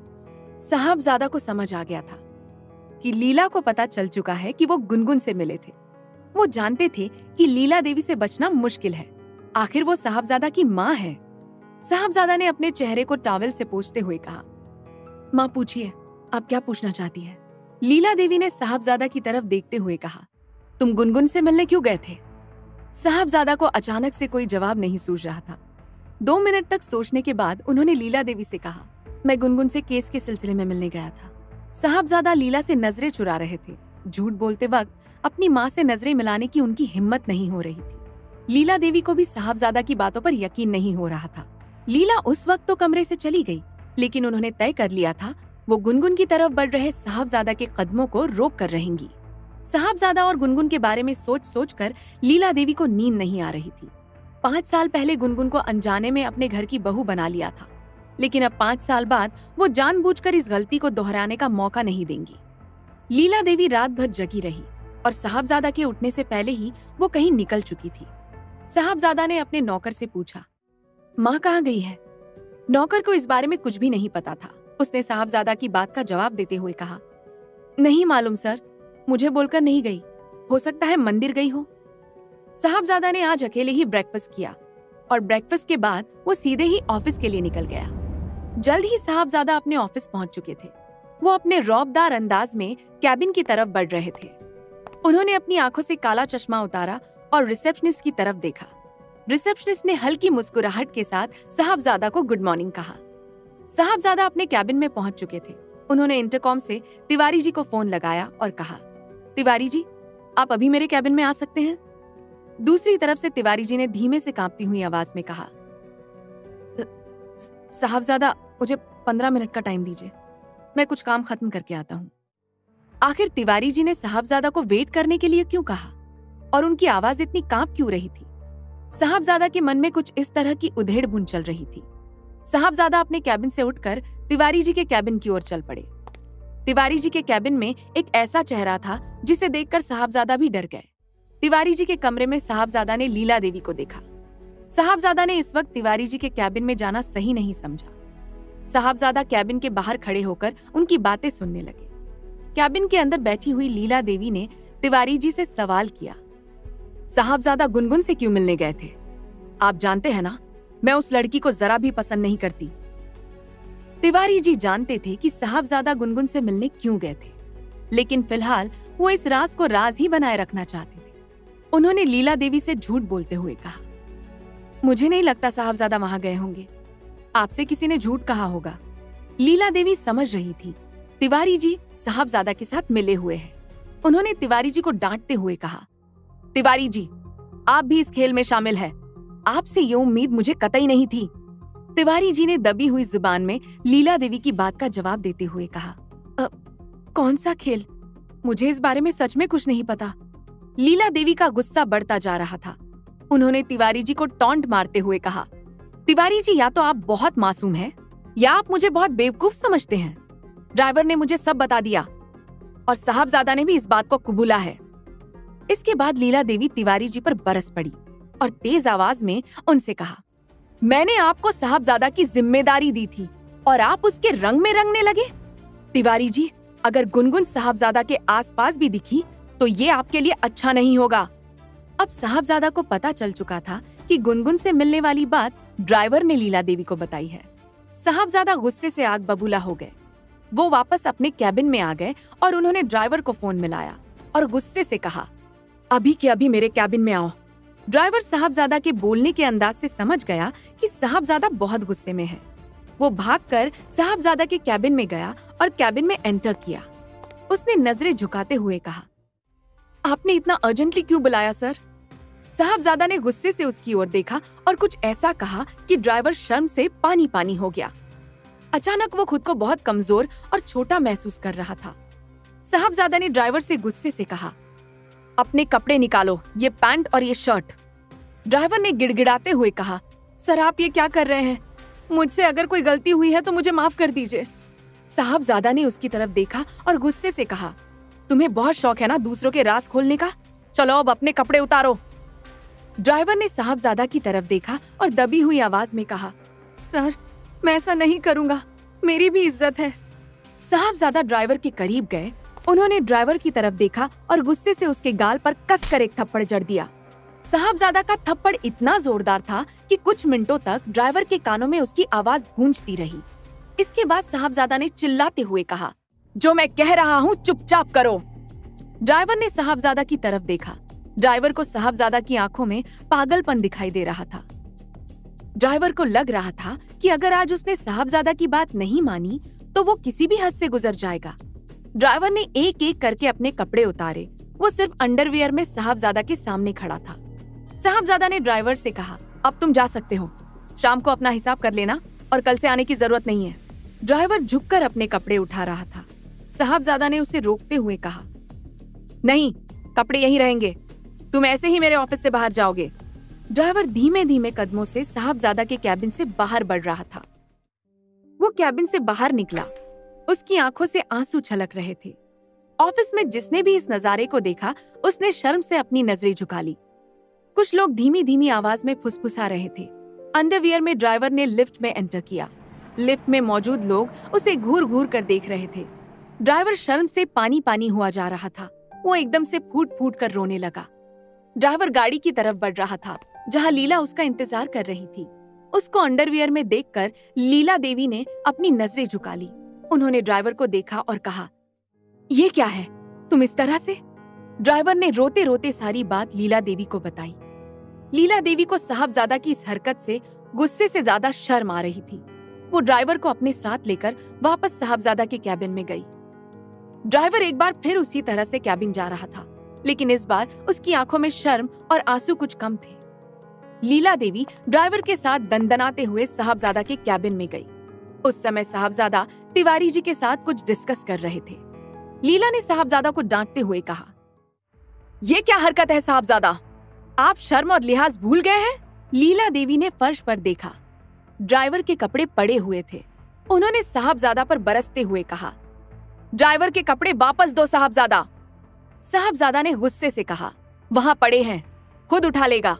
साहबजादा को समझ आ गया था कि लीला को पता चल चुका है कि वो गुनगुन से मिले थे। वो जानते थे कि लीला देवी से बचना मुश्किल है, आखिर वो साहबजादा की माँ है। साहबजादा ने अपने चेहरे को टॉवेल से पोंछते हुए कहा, माँ पूछिए, आप क्या पूछना चाहती है? लीला देवी ने साहबजादा की तरफ देखते हुए कहा, तुम गुनगुन से मिलने क्यों गए थे? साहबजादा को अचानक से कोई जवाब नहीं सूझ रहा था। 2 मिनट तक सोचने के बाद उन्होंने लीला देवी से कहा, मैं गुनगुन से केस के सिलसिले में मिलने गया था। साहबजादा लीला से नजरें चुरा रहे थे। झूठ बोलते वक्त अपनी माँ से नजरें मिलाने की उनकी हिम्मत नहीं हो रही थी। लीला देवी को भी साहबजादा की बातों पर यकीन नहीं हो रहा था। लीला उस वक्त तो कमरे से चली गई, लेकिन उन्होंने तय कर लिया था वो गुनगुन की तरफ बढ़ रहे साहबजादा के कदमों को रोक कर रहेंगी। साहबजादा और गुनगुन के बारे में सोच सोच कर लीला देवी को नींद नहीं आ रही थी। 5 साल पहले गुनगुन को अनजाने में अपने घर की बहू बना लिया था, लेकिन अब 5 साल बाद वो जानबूझकर इस गलती को दोहराने का मौका नहीं देंगी। लीला देवी रात भर जगी रही और साहबजादा के उठने से पहले ही वो कहीं निकल चुकी थी। साहबजादा ने अपने नौकर से पूछा, माँ कहाँ गई है? नौकर को इस बारे में कुछ भी नहीं पता था। उसने साहबजादा की बात का जवाब देते हुए कहा, नहीं मालूम सर, मुझे बोलकर नहीं गई, हो सकता है मंदिर गई हो। साहबजादा ने आज अकेले ही ब्रेकफास्ट किया और ब्रेकफास्ट के बाद वो सीधे ही ऑफिस के लिए निकल गया। जल्द ही साहबजादा अपने ऑफिस पहुंच चुके थे। वो अपने रौबदार अंदाज में कैबिन की तरफ बढ़ रहे थे। उन्होंने अपनी आंखों से काला चश्मा उतारा और रिसेप्शनिस्ट की तरफ देखा। रिसेप्शनिस्ट ने हल्की मुस्कुराहट के साथ साहबजादा को गुड मॉर्निंग कहा। साहबजादा अपने कैबिन में पहुंच चुके थे। उन्होंने इंटरकॉम से तिवारी जी को फोन लगाया और कहा, तिवारी जी, आप अभी मेरे कैबिन में आ सकते हैं? दूसरी तरफ से तिवारी जी ने धीमे से कांपती हुई आवाज में कहा, साहबजादा, मुझे 15 मिनट का टाइम दीजिए, मैं कुछ काम खत्म करके आता हूँ। आखिर तिवारी जी ने साहबजादा को वेट करने के लिए क्यों कहा और उनकी आवाज इतनी कांप क्यों रही थी? साहबजादा के मन में कुछ इस तरह की उधेड़-बुन चल रही थी। साहबजादा अपने कैबिन से उठकर तिवारी जी के कैबिन की ओर चल पड़े। तिवारी जी के कैबिन में एक ऐसा चेहरा था जिसे देखकर साहबजादा भी डर गए। तिवारी जी के कमरे में साहबजादा ने लीला देवी को देखा। साहबजादा ने इस वक्त तिवारी जी के कैबिन में जाना सही नहीं समझा। साहबजादा कैबिन के बाहर खड़े होकर उनकी बातें सुनने लगे। कैबिन के अंदर बैठी हुई लीला देवी ने तिवारी जी से सवाल किया, साहबजादा गुनगुन से क्यों मिलने गए थे? आप जानते हैं ना, मैं उस लड़की को जरा भी पसंद नहीं करती। तिवारी जी जानते थे कि साहबजादा गुनगुन से मिलने क्यों गए थे, लेकिन फिलहाल वो इस राज को राज ही बनाए रखना चाहते थे। उन्होंने लीला देवी से झूठ बोलते हुए कहा, मुझे नहीं लगता साहबजादा वहां गए होंगे, आपसे किसी ने झूठ कहा होगा। लीला देवी समझ रही थी तिवारी जी साहबजादा के साथ मिले हुए हैं। उन्होंने तिवारी जी को डांटते हुए कहा, तिवारी जी, आप भी इस खेल में शामिल हैं। आपसे ये उम्मीद मुझे कतई नहीं थी। तिवारी जी ने दबी हुई जुबान में लीला देवी की बात का जवाब देते हुए कहा, कौन सा खेल? मुझे इस बारे में सच में कुछ नहीं पता। लीला देवी का गुस्सा बढ़ता जा रहा था। उन्होंने तिवारी जी को टॉन्ट मारते हुए कहा, तिवारी जी, या तो आप बहुत मासूम हैं या आप मुझे बहुत बेवकूफ समझते हैं। ड्राइवर ने मुझे सब बता दिया और साहबजादा ने भी इस बात को कबूला है। इसके बाद लीला देवी तिवारी जी पर बरस पड़ी और तेज आवाज में उनसे कहा, मैंने आपको साहबजादा की जिम्मेदारी दी थी और आप उसके रंग में रंगने लगे। तिवारी जी, अगर गुनगुन साहबजादा के आसपास भी दिखी तो ये आपके लिए अच्छा नहीं होगा। अब साहबजादा को पता चल चुका था कि गुनगुन से मिलने वाली बात ड्राइवर ने लीला देवी को बताई है। साहबजादा गुस्से से आग बबूला हो गए। वो वापस अपने कैबिन में आ गए और उन्होंने ड्राइवर को फोन मिलाया और गुस्से से कहा, अभी के अभी मेरे कैबिन में आओ। ड्राइवर साहबजादा के बोलने के अंदाज से समझ गया कि साहबजादा बहुत गुस्से में है। वो भागकर साहबजादा के कैबिन में गया और कैबिन में एंटर किया। उसने नजरें झुकाते हुए कहा, आपने इतना अर्जेंटली क्यों बुलाया सर? साहबजादा ने गुस्से से उसकी ओर देखा और कुछ ऐसा कहा कि ड्राइवर शर्म से पानी पानी हो गया। अचानक वो खुद को बहुत कमजोर और छोटा महसूस कर रहा था। साहबजादा ने ड्राइवर से गुस्से से कहा, अपने कपड़े निकालो, ये पैंट और ये शर्ट। ड्राइवर ने गिड़गिड़ाते हुए कहा, सर आप ये क्या कर रहे हैं? मुझसे अगर कोई गलती हुई है तो मुझे माफ कर दीजिए। साहबजादा ने उसकी तरफ देखा और गुस्से से कहा, तुम्हें बहुत शौक है ना दूसरों के राज खोलने का, चलो अब अपने कपड़े उतारो। ड्राइवर ने साहबजादा की तरफ देखा और दबी हुई आवाज में कहा, सर मैं ऐसा नहीं करूंगा, मेरी भी इज्जत है। साहबजादा ड्राइवर के करीब गए। उन्होंने ड्राइवर की तरफ देखा और गुस्से से उसके गाल पर कसकर एक थप्पड़ जड़ दिया। साहबजादा का थप्पड़ इतना जोरदार था कि कुछ मिनटों तक ड्राइवर के कानों में उसकी आवाज गूंजती रही। इसके बाद साहबजादा ने चिल्लाते हुए कहा, जो मैं कह रहा हूँ चुपचाप करो। ड्राइवर ने साहबजादा की तरफ देखा। ड्राइवर को साहबजादा की आंखों में पागलपन दिखाई दे रहा था। ड्राइवर को लग रहा था कि अगर आज उसने साहबजादा की बात नहीं मानी तो वो किसी भी हद से गुजर जाएगा। ड्राइवर ने एक एक करके अपने कपड़े उतारे। वो सिर्फ अंडरवियर में साहबजादा के सामने खड़ा था। साहबजादा ने ड्राइवर से कहा, अब तुम जा सकते हो, शाम को अपना हिसाब कर लेना और कल से आने की जरूरत नहीं है। ड्राइवर झुककर अपने कपड़े उठा रहा था। साहबजादा ने उसे रोकते हुए कहा, नहीं, कपड़े यहीं रहेंगे, तुम ऐसे ही मेरे ऑफिस से बाहर जाओगे। ड्राइवर धीमे धीमे कदमों से साहबजादा के कैबिन से बाहर बढ़ रहा था। वो कैबिन से बाहर निकला। उसकी आंखों से आंसू छलक रहे थे। ऑफिस में जिसने भी इस नजारे को देखा, उसने शर्म से अपनी नजरें झुका ली। कुछ लोग धीमी धीमी आवाज में फुसफुसा रहे थे। अंडरवियर में ड्राइवर ने लिफ्ट में एंटर किया। लिफ्ट में मौजूद लोग उसे घूर घूर कर देख रहे थे। ड्राइवर शर्म से पानी पानी हुआ जा रहा था। वो एकदम से फूट फूट कर रोने लगा। ड्राइवर गाड़ी की तरफ बढ़ रहा था, जहां लीला उसका इंतजार कर रही थी। उसको अंडरवियर में देखकर लीला देवी ने अपनी नजरें झुका ली। उन्होंने ड्राइवर को देखा और कहा, ये क्या है, तुम इस तरह से? ड्राइवर ने रोते रोते सारी बात लीला देवी को बताई। लीला देवी को साहबजादा की इस हरकत से गुस्से से ज्यादा शर्म आ रही थी। वो ड्राइवर को अपने साथ लेकर वापस साहबजादा के कैबिन में गई। ड्राइवर एक बार फिर उसी तरह से कैबिन जा रहा था, लेकिन इस बार उसकी आंखों में शर्म और आंसू कुछ कम थे। लीला देवी ड्राइवर के साथ दंदनाते हुए साहबजादा के कैबिन में गई। उस समय साहबजादा तिवारी जी के साथ कुछ डिस्कस कर रहे थे। लीला ने साहबजादा को डांटते हुए कहा, ये क्या हरकत है साहबजादा, आप शर्म और लिहाज भूल गए हैं? लीला देवी ने फर्श पर देखा। ड्राइवर के कपड़े पड़े हुए थे। उन्होंने साहबजादा पर बरसते हुए कहा, ड्राइवर के कपड़े वापस दो साहबजादा। साहबजादा ने गुस्से से कहा, वहां पड़े हैं, खुद उठा लेगा।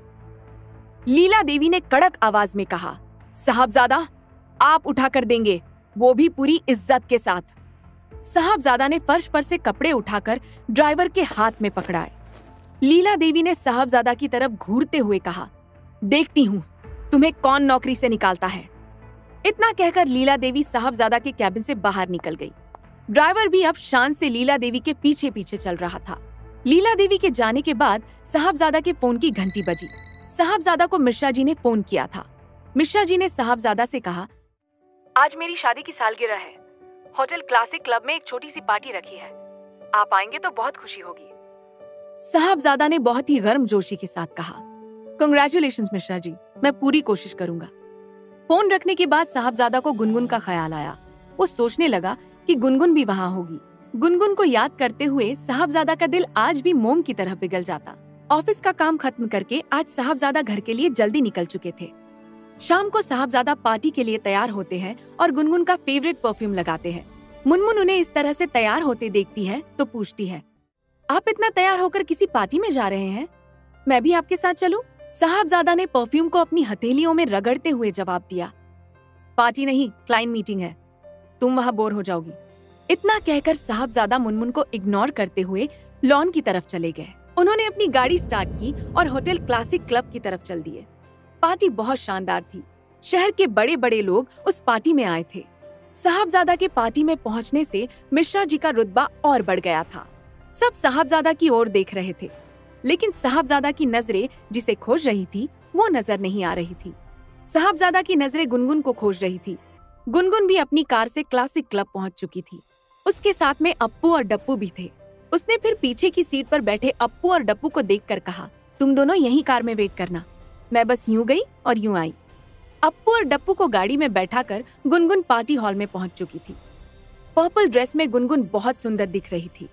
लीला देवी ने कड़क आवाज में कहा, साहबजादा आप उठा कर देंगे, वो भी पूरी इज्जत के साथ। साहबजादा ने फर्श पर से कपड़े उठाकर ड्राइवर के हाथ में पकड़ाए। लीला देवी ने साहबजादा की तरफ घूरते हुए कहा, देखती हूँ तुम्हें कौन नौकरी से निकालता है। इतना कहकर लीला देवी साहबजादा के कैबिन से बाहर निकल गई। ड्राइवर भी अब शान से लीला देवी के पीछे पीछे चल रहा था। लीला देवी के जाने के बाद साहबजादा के फोन की घंटी बजी। साहबजादा को मिश्रा जी ने फोन किया था। मिश्रा जी ने साहबजादा से कहा, आज मेरी शादी की सालगिरह है, होटल क्लासिक क्लब में एक छोटी सी पार्टी रखी है, आप आएंगे तो बहुत खुशी होगी। साहबजादा ने बहुत ही गर्मजोशी के साथ कहा, कांग्रेचुलेशंस मिश्रा जी, मैं पूरी कोशिश करूंगा। फोन रखने के बाद साहबजादा को गुनगुन का ख्याल आया। वो सोचने लगा कि गुनगुन भी वहां होगी। गुनगुन को याद करते हुए साहबजादा का दिल आज भी मोम की तरह पिघल जाता। ऑफिस का काम खत्म करके आज साहबजादा घर के लिए जल्दी निकल चुके थे। शाम को साहबजादा पार्टी के लिए तैयार होते हैं और गुनगुन का फेवरेट परफ्यूम लगाते हैं। मुनमुन उन्हें इस तरह से तैयार होते देखती है तो पूछती है, आप इतना तैयार होकर किसी पार्टी में जा रहे हैं? मैं भी आपके साथ चलूं? साहबजादा ने परफ्यूम को अपनी हथेलियों में रगड़ते हुए जवाब दिया, पार्टी नहीं, क्लाइंट मीटिंग है, तुम वहां बोर हो जाओगी। इतना कहकर साहबजादा मुनमुन को इग्नोर करते हुए लॉन की तरफ चले गए। उन्होंने अपनी गाड़ी स्टार्ट की और होटल क्लासिक क्लब की तरफ चल दिए। पार्टी बहुत शानदार थी। शहर के बड़े बड़े लोग उस पार्टी में आए थे। साहबजादा के पार्टी में पहुंचने से मिश्रा जी का रुतबा और बढ़ गया था। सब साहबजादा की ओर देख रहे थे, लेकिन साहबजादा की नजरें जिसे खोज रही थी वो नजर नहीं आ रही थी। साहबजादा की नजरें गुनगुन को खोज रही थी। गुनगुन भी अपनी कार से क्लासिक क्लब पहुंच चुकी थी। उसके साथ में अप्पू और डप्पू भी थे। उसने फिर पीछे की सीट पर बैठे अप्पू और डप्पू को देखकर कहा, तुम दोनों यहीं कार में वेट करना, मैं बस यूं गई और यूं आई। अप्पू और डप्पू को गाड़ी में बैठाकर गुनगुन पार्टी हॉल में पहुंच चुकी थी। पर्पल ड्रेस में गुनगुन बहुत सुंदर दिख रही थी।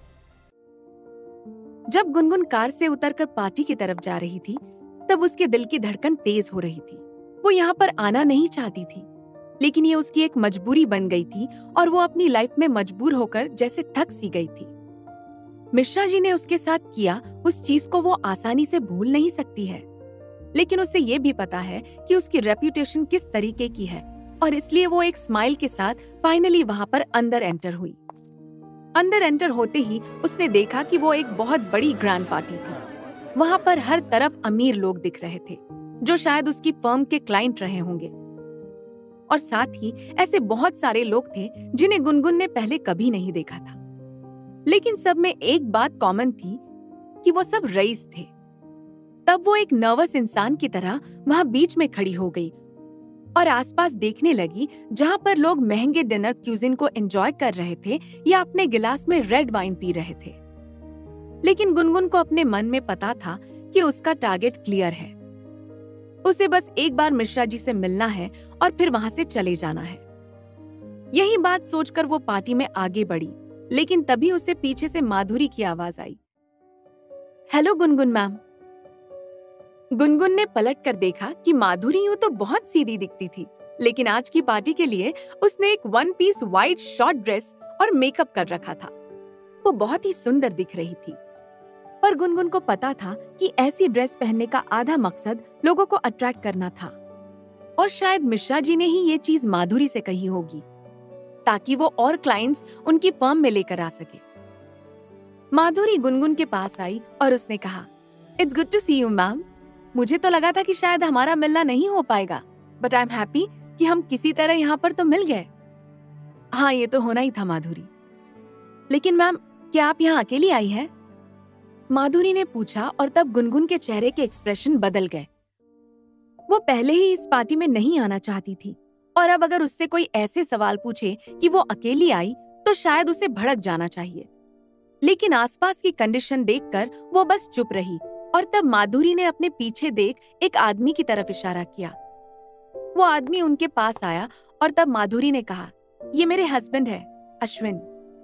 जब गुनगुन कार से उतरकर पार्टी की तरफ जा रही थी, तब उसके दिल की धड़कन तेज हो रही थी। वो यहाँ पर आना नहीं चाहती थी, लेकिन ये उसकी एक मजबूरी बन गई थी और वो अपनी लाइफ में मजबूर होकर जैसे थक सी गई थी। मिश्रा जी ने उसके साथ किया उस चीज को वो आसानी से भूल नहीं सकती है, लेकिन उसे ये भी पता है कि उसकी रेप्यूटेशन किस तरीके की है और इसलिए वो एक स्माइल के साथ फाइनली वहां पर अंदर एंटर हुई। अंदर एंटर होते ही उसने देखा कि वो एक बहुत बड़ी ग्रैंड पार्टी थी। वहां पर हर तरफ अमीर लोग दिख रहे थे, जो शायद उसकी फर्म के क्लाइंट रहे होंगे, और साथ ही ऐसे बहुत सारे लोग थे जिन्हें गुनगुन ने पहले कभी नहीं देखा था। लेकिन सब में एक बात कॉमन थी कि वो सब रईस थे। तब वो एक नर्वस इंसान की तरह वहां बीच में खड़ी हो गई और आसपास देखने लगी, जहां पर लोग महंगे डिनर क्यूजिन को एंजॉय कर रहे थे या अपने गिलास में रेड वाइन पी रहे थे। लेकिन गुनगुन को अपने मन में पता था कि उसका टारगेट क्लियर है। उसे बस एक बार मिश्रा जी से मिलना है और फिर वहां से चले जाना है। यही बात सोचकर वो पार्टी में आगे बढ़ी, लेकिन तभी उसे पीछे से माधुरी की आवाज आई, हेलो गुनगुन मैम। गुनगुन ने पलट कर देखा कि माधुरी यूं तो बहुत सीधी दिखती थी, लेकिन आज की पार्टी के लिए उसने एक one piece white short dress और मेकअप कर रखा था। वो बहुत ही सुंदर दिख रही थी, पर गुनगुन को पता था कि ऐसी ड्रेस पहनने का आधा मकसद लोगों को अट्रैक्ट करना था। और शायद मिश्रा जी ने ही ये चीज माधुरी से कही होगी ताकि वो और क्लाइंट्स उनकी फर्म में लेकर आ सके। माधुरी गुनगुन के पास आई और उसने कहा, it's good to see you ma'am. मुझे तो लगा था कि शायद हमारा मिलना नहीं हो पाएगा, बट आई एम हैप्पी कि हम किसी तरह यहाँ पर तो मिल गए। हाँ, ये तो होना ही था माधुरी। लेकिन मैम, क्या आप यहाँ अकेली आई हैं? माधुरी ने पूछा और तब गुनगुन के चेहरे के एक्सप्रेशन बदल गए। वो पहले ही इस पार्टी में नहीं आना चाहती थी और अब अगर उससे कोई ऐसे सवाल पूछे कि वो अकेली आई तो शायद उसे भड़क जाना चाहिए। लेकिन आसपास की कंडीशन देखकर वो बस चुप रही और तब माधुरी ने अपने पीछे देख एक आदमी की तरफ इशारा किया। वो आदमी उनके पास आया और तब माधुरी ने कहा, ये मेरे हस्बैंड है, अश्विन।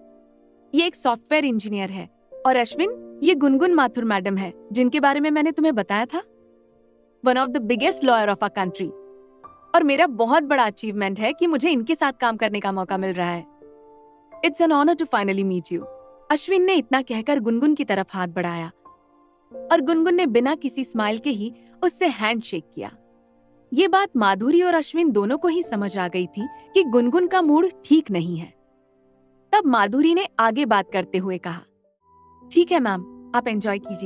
ये एक सॉफ्टवेयर इंजीनियर है। और अश्विन, ये गुनगुन माथुर मैडम है जिनके बारे में मैंने तुम्हें बताया था, one of the biggest lawyer of our country. और मेरा बहुत बड़ा अचीवमेंट है कि मुझे इनके साथ काम करने का मौका मिल रहा है। It's an honour to finally meet you. Ashwin ने इतना कहकर गुनगुन की तरफ हाथ बढ़ाया और गुनगुन ने बिना किसी स्माइल के ही उससे हैंडशेक किया। ये बात माधुरी और अश्विन दोनों को ही समझ आ गई थी कि गुनगुन का मूड ठीक नहीं है। तब माधुरी ने आगे बात करते हुए कहा, ठीक है मैम, आप एंजॉय कीजिए।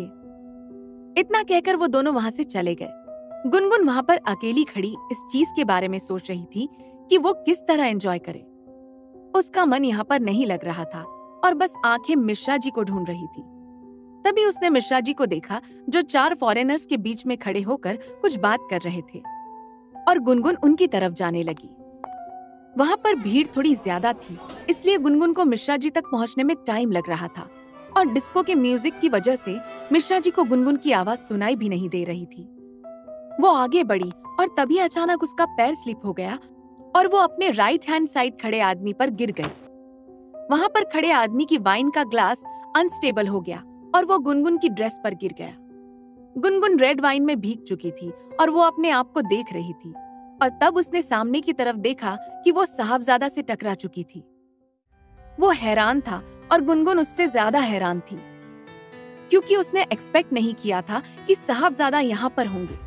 इतना कहकर वो दोनों वहां से चले गए। गुनगुन वहां पर अकेली खड़ी इस चीज के बारे में सोच रही थी कि वो किस तरह एंजॉय करे। उसका मन यहाँ पर नहीं लग रहा था और बस आंखें मिश्रा जी को ढूंढ रही थी। तभी उसने मिश्रा जी को देखा जो 4 फॉरेनर्स के बीच में खड़े होकर कुछ बात कर रहे थे और गुनगुन उनकी तरफ जाने लगी। वहां पर भीड़ थोड़ी ज्यादा थी, इसलिए गुनगुन को मिश्रा जी तक पहुंचने में टाइम लग रहा था और डिस्को के म्यूजिक की वजह से मिश्रा जी को गुनगुन की आवाज सुनाई भी नहीं दे रही थी। वो आगे बढ़ी और तभी अचानक उसका पैर स्लिप हो गया और वो अपने राइट हैंड साइड खड़े आदमी पर गिर गई। वहां पर खड़े आदमी की वाइन का ग्लास अनस्टेबल हो गया और वो गुनगुन की ड्रेस पर गिर गया। गुनगुन रेड वाइन में भीग चुकी थी और वो अपने आप को देख रही थी और तब उसने सामने की तरफ देखा कि वो साहबजादा से टकरा चुकी थी। वो हैरान था और गुनगुन उससे ज्यादा हैरान थी क्योंकि उसने एक्सपेक्ट नहीं किया था कि साहबजादा यहाँ पर होंगे।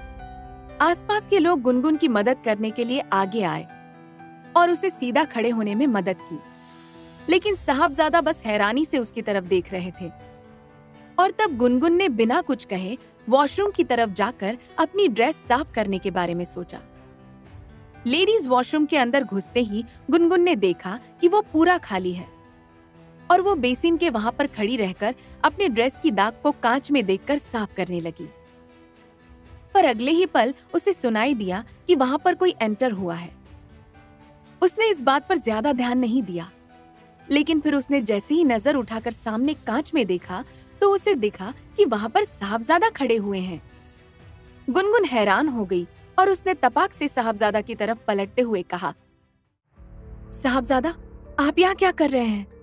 आसपास के लोग गुनगुन की मदद करने के लिए आगे आए और उसे सीधा खड़े होने में मदद की, लेकिन साहबजादा बस हैरानी से उसकी तरफ देख रहे थे। और तब गुनगुन ने बिना कुछ कहे वॉशरूम की तरफ जाकर अपनी ड्रेस साफ करने के बारे में सोचा। लेडीज वॉशरूम के अंदर घुसते ही गुनगुन ने देखा कि वो पूरा खाली है और वो बेसिन के वहां पर खड़ी रहकर अपने ड्रेस की दाग को कांच में देखकर साफ करने लगी। पर अगले ही पल उसे सुनाई दिया कि वहां पर कोई एंटर हुआ है। उसने इस बात पर ज्यादा ध्यान नहीं दिया, लेकिन फिर उसने जैसे ही नजर उठाकर सामने कांच में देखा तो उसे दिखा कि वहां पर साहबजादा खड़े हुए हैं। गुनगुन हैरान हो गई और उसने तपाक से साहबजादा की तरफ पलटते हुए कहा, साहबजादा, आप यहाँ क्या कर रहे हैं?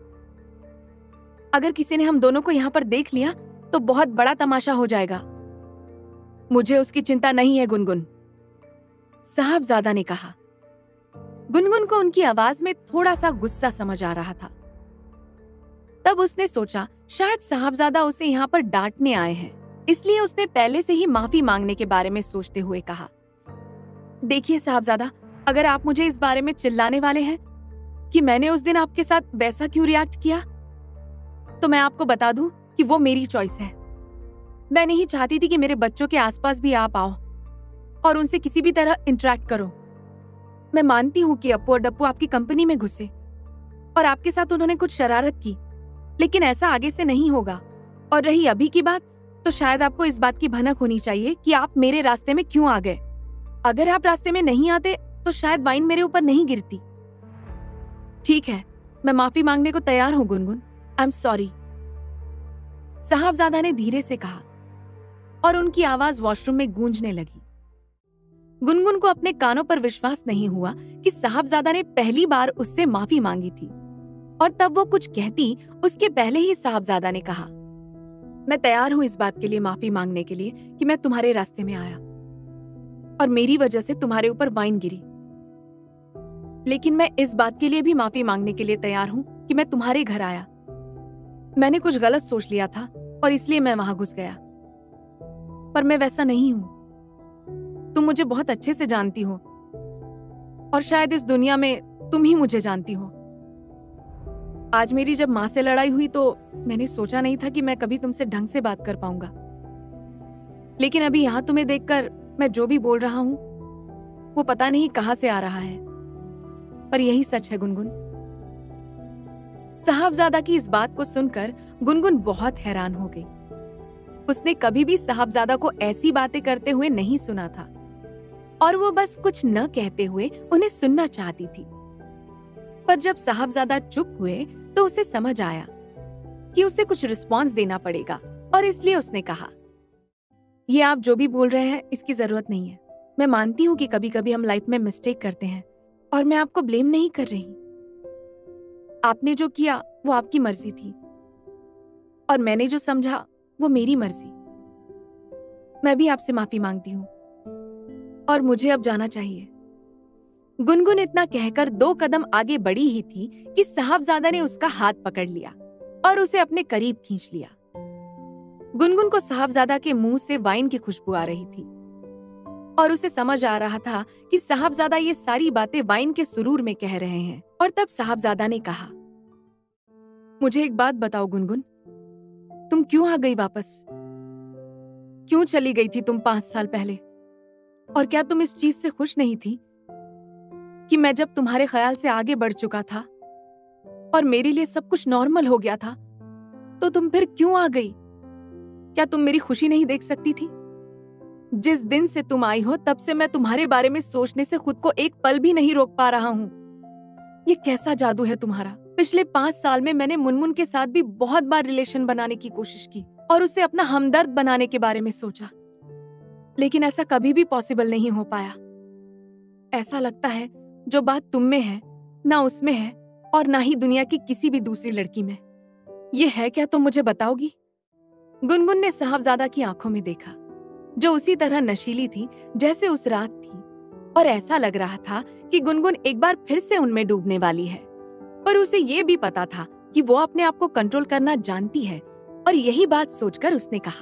अगर किसी ने हम दोनों को यहाँ पर देख लिया तो बहुत बड़ा तमाशा हो जाएगा। मुझे उसकी चिंता नहीं है गुनगुन, साहबजादा ने कहा। गुनगुन को उनकी आवाज में थोड़ा सा गुस्सा समझ आ रहा था। तब उसने सोचा शायद साहबजादा उसे यहाँ पर डांटने आए हैं, इसलिए उसने पहले से ही माफी मांगने के बारे में सोचते हुए कहा, देखिए साहबजादा, अगर आप मुझे इस बारे में चिल्लाने वाले हैं कि मैंने उस दिन आपके साथ वैसा क्यों रिएक्ट किया, तो मैं आपको बता दूं कि वो मेरी चॉइस है। मैं नहीं चाहती थी कि मेरे बच्चों के आसपास भी आप आओ और उनसे किसी भी तरह इंटरेक्ट करो। मैं मानती हूँ कि अप्पू और डप्पू आपकी कंपनी में घुसे और आपके साथ उन्होंने कुछ शरारत की, लेकिन ऐसा आगे से नहीं होगा। और रही अभी की बात, तो शायद आपको इस बात की भनक होनी चाहिए कि आप मेरे रास्ते में क्यों आ गए। अगर आप रास्ते में नहीं आते तो शायद वाइन मेरे ऊपर नहीं गिरती। ठीक है, मैं माफी मांगने को तैयार हूँ गुनगुन, आई एम सॉरी, साहबजादा ने धीरे से कहा और उनकी आवाज वॉशरूम में गूंजने लगी। गुनगुन को अपने कानों पर विश्वास नहीं हुआ कि साहबजादा ने पहली बार उससे माफी मांगी थी और तब वो कुछ कहती उसके पहले ही साहबजादा ने कहा, मैं तैयार हूं इस बात के लिए माफी मांगने के लिए कि मैं तुम्हारे रास्ते में आया और मेरी वजह से तुम्हारे ऊपर वाइन गिरी। लेकिन मैं इस बात के लिए भी माफी मांगने के लिए तैयार हूँ कि मैं तुम्हारे घर आया। मैंने कुछ गलत सोच लिया था और इसलिए मैं वहां घुस गया, पर मैं वैसा नहीं हूं। तुम मुझे बहुत अच्छे से जानती हो और शायद इस दुनिया में तुम ही मुझे जानती हो। आज मेरी जब माँ से लड़ाई हुई तो मैंने सोचा नहीं था कि मैं कभी तुमसे ढंग से बात कर पाऊंगा, लेकिन अभी यहां तुम्हें देखकर मैं जो भी बोल रहा हूं वो पता नहीं कहां से आ रहा है, पर यही सच है गुनगुन। साहबजादा की इस बात को सुनकर गुनगुन बहुत हैरान हो गई। उसने कभी भी साहबजादा को ऐसी बातें करते हुए नहीं सुना था और वो बस कुछ न कहते हुए उन्हें सुनना चाहती थी। पर जब साहबजादा चुप हुए तो उसे समझ आया कि उसे कुछ रिस्पॉन्स देना पड़ेगा और इसलिए उसने कहा, ये आप जो भी बोल रहे हैं इसकी जरूरत नहीं है। मैं मानती हूँ कि कभी कभी हम लाइफ में मिस्टेक करते हैं और मैं आपको ब्लेम नहीं कर रही। आपने जो किया वो आपकी मर्जी थी और मैंने जो समझा वो मेरी मर्जी। मैं भी आपसे माफी मांगती हूँ और मुझे अब जाना चाहिए। गुनगुन इतना कहकर 2 कदम आगे बढ़ी ही थी कि साहबजादा ने उसका हाथ पकड़ लिया और उसे अपने करीब खींच लिया। गुनगुन को साहबजादा के मुंह से वाइन की खुशबू आ रही थी और उसे समझ आ रहा था कि साहबजादा ये सारी बातें वाइन के सुरूर में कह रहे हैं। और तब साहबजादा ने कहा, मुझे एक बात बताओ गुनगुन, तुम क्यों आ गई वापस? क्यों चली गई थी तुम 5 साल पहले? और क्या तुम इस चीज से खुश नहीं थी कि मैं जब तुम्हारे ख्याल से आगे बढ़ चुका था और मेरे लिए सब कुछ नॉर्मल हो गया था तो तुम फिर क्यों आ गई? क्या तुम मेरी खुशी नहीं देख सकती थी? जिस दिन से तुम आई हो तब से मैं तुम्हारे बारे में सोचने से खुद को एक पल भी नहीं रोक पा रहा हूं। ये कैसा जादू है तुम्हारा? पिछले 5 साल में मैंने मुनमुन के साथ भी बहुत बार रिलेशन बनाने की कोशिश की और उसे अपना हमदर्द बनाने के बारे में सोचा, लेकिन ऐसा कभी भी पॉसिबल नहीं हो पाया। ऐसा लगता है जो बात तुम में है ना उसमें है और ना ही दुनिया की किसी भी दूसरी लड़की में। ये है क्या, तुम मुझे बताओगी? गुनगुन ने साहबजादा की आंखों में देखा जो उसी तरह नशीली थी जैसे उस रात थी और ऐसा लग रहा था कि गुनगुन एक बार फिर से उनमें डूबने वाली है। पर उसे ये भी पता था कि वो अपने आप को कंट्रोल करना जानती है और यही बात सोचकर उसने कहा,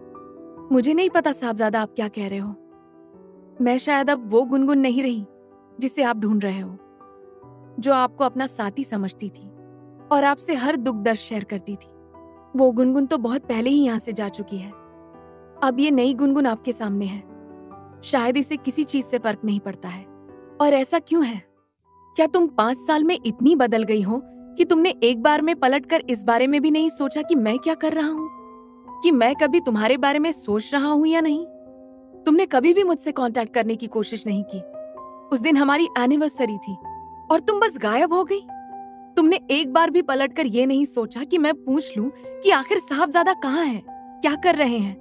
मुझे नहीं पता साहबजादा आप क्या कह रहे हो। मैं शायद अब वो गुनगुन नहीं रही जिसे आप ढूंढ रहे हो, जो आपको अपना साथी समझती थी और आपसे हर दुख दर्द शेयर करती थी। वो गुनगुन तो बहुत पहले ही यहाँ से जा चुकी है। अब ये नई गुनगुन आपके सामने है। शायद इसे किसी चीज से फर्क नहीं पड़ता है। और ऐसा क्यों है? क्या तुम 5 साल में इतनी बदल गई हो कि तुमने एक बार में पलटकर इस बारे में भी नहीं सोचा कि मैं क्या कर रहा हूँ, कि मैं कभी तुम्हारे बारे में सोच रहा हूँ या नहीं? तुमने कभी भी मुझसे कांटेक्ट करने की कोशिश नहीं की। उस दिन हमारी एनिवर्सरी थी और तुम बस गायब हो गई। तुमने एक बार भी पलटकर ये नहीं सोचा कि मैं पूछ लूं कि आखिर साहबजादा कहाँ हैं, क्या कर रहे हैं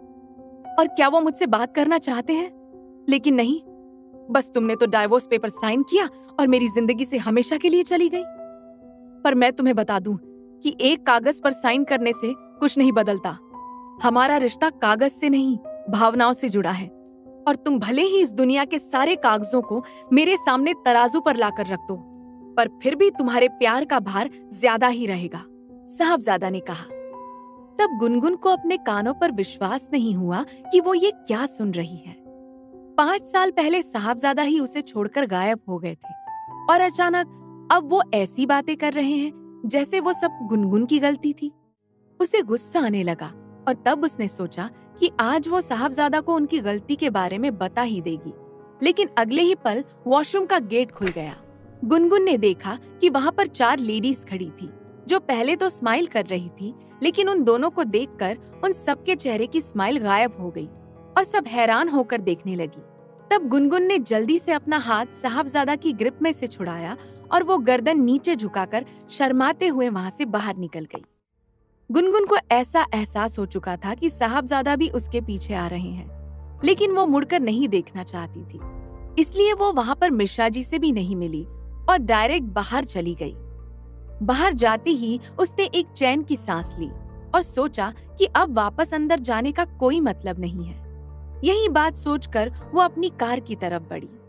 और क्या वो मुझसे बात करना चाहते हैं? लेकिन नहीं, बस तुमने तो डाइवोर्स पेपर साइन किया और मेरी जिंदगी से हमेशा के लिए चली गई। पर मैं तुम्हें बता दूं कि एक कागज पर साइन करने से कुछ नहीं बदलता। हमारा रिश्ता कागज से नहीं, भावनाओं से जुड़ा है और तुम भले ही इस दुनिया के सारे कागजों को मेरे सामने तराजू पर लाकर रख दो, पर फिर भी तुम्हारे प्यार का भार ज्यादा ही रहेगा, साहबजादा ने कहा। तब गुनगुन को अपने कानों पर विश्वास नहीं हुआ कि वो ये क्या सुन रही है। 5 साल पहले साहबजादा ही उसे छोड़कर गायब हो गए थे और अचानक अब वो ऐसी बातें कर रहे हैं जैसे वो सब गुनगुन की गलती थी। उसे गुस्सा आने लगा और तब उसने सोचा कि आज वो साहबजादा को उनकी गलती के बारे में बता ही देगी। लेकिन अगले ही पल वॉशरूम का गेट खुल गया। गुनगुन ने देखा कि वहाँ पर 4 लेडीज खड़ी थी जो पहले तो स्माइल कर रही थी, लेकिन उन दोनों को देखकर उन सबके चेहरे की स्माइल गायब हो गई और सब हैरान होकर देखने लगी। तब गुनगुन ने जल्दी से अपना हाथ साहबजादा की ग्रिप में से छुड़ाया और वो गर्दन नीचे झुकाकर शर्माते हुए वहाँ से बाहर निकल गई। गुनगुन को ऐसा एहसास हो चुका था कि साहबजादा भी उसके पीछे आ रहे हैं, लेकिन वो मुड़कर नहीं देखना चाहती थी। इसलिए वो वहाँ पर मिश्रा जी से भी नहीं मिली और डायरेक्ट बाहर चली गई। बाहर जाते ही उसने एक चैन की सांस ली और सोचा कि अब वापस अंदर जाने का कोई मतलब नहीं है। यही बात सोचकर वो अपनी कार की तरफ बढ़ी।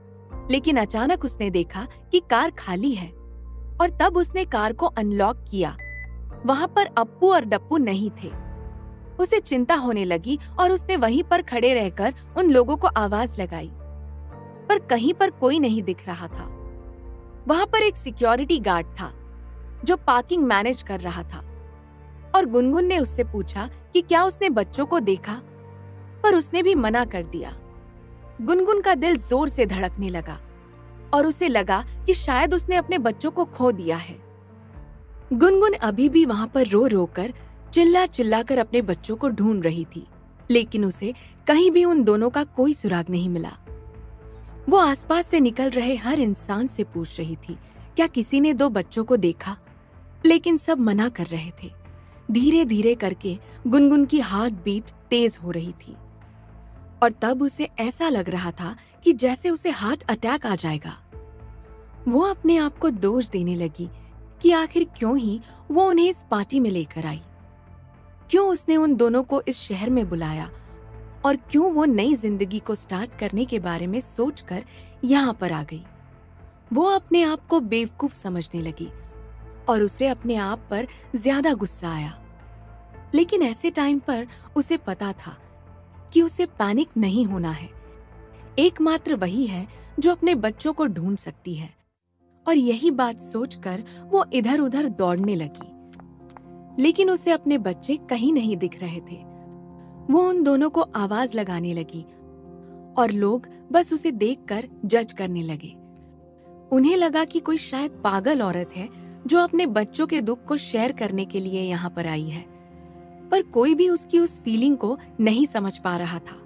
लेकिन अचानक उसने देखा कि कार खाली है और तब उसने कार को अनलॉक किया। वहां पर अप्पू और डप्पू नहीं थे। उसे चिंता होने लगी और उसने वहीं पर खड़े रहकर उन लोगों को आवाज लगाई, पर कहीं पर कोई नहीं दिख रहा था। वहां पर एक सिक्योरिटी गार्ड था जो पार्किंग मैनेज कर रहा था और गुनगुन ने उससे पूछा कि क्या उसने बच्चों को देखा, पर उसने भी मना कर दिया। गुनगुन का दिल जोर से धड़कने लगा और उसे लगा कि शायद उसने अपने बच्चों को खो दिया है। गुनगुन अभी भी वहां पर रो रो कर चिल्ला चिल्ला कर अपने बच्चों को ढूंढ रही थी, लेकिन उसे कहीं भी उन दोनों का कोई सुराग नहीं मिला। वो आसपास से निकल रहे हर इंसान से पूछ रही थी क्या किसी ने 2 बच्चों को देखा, लेकिन सब मना कर रहे थे। धीरे धीरे करके गुनगुन की हार्ट बीट तेज हो रही थी और तब उसे ऐसा लग रहा था कि जैसे उसे हार्ट अटैक आ जाएगा। वो अपने आप को दोष देने लगी कि आखिर क्यों ही वो उन्हें इस पार्टी में लेकर आई, क्यों उसने उन दोनों को इस शहर में बुलाया और क्यों वो नई जिंदगी को स्टार्ट करने के बारे में सोचकर यहाँ पर आ गई। वो अपने आप को बेवकूफ समझने लगी और उसे अपने आप पर ज्यादा गुस्सा आया। लेकिन ऐसे टाइम पर उसे पता था कि उसे पैनिक नहीं होना है। एकमात्र वही है जो अपने बच्चों को ढूंढ सकती है और यही बात सोचकर वो इधर उधर दौड़ने लगी, लेकिन उसे अपने बच्चे कहीं नहीं दिख रहे थे। वो उन दोनों को आवाज लगाने लगी और लोग बस उसे देखकर जज करने लगे। उन्हें लगा कि कोई शायद पागल औरत है जो अपने बच्चों के दुख को शेयर करने के लिए यहाँ पर आई है, पर कोई भी उसकी उस फीलिंग को नहीं समझ पा रहा था।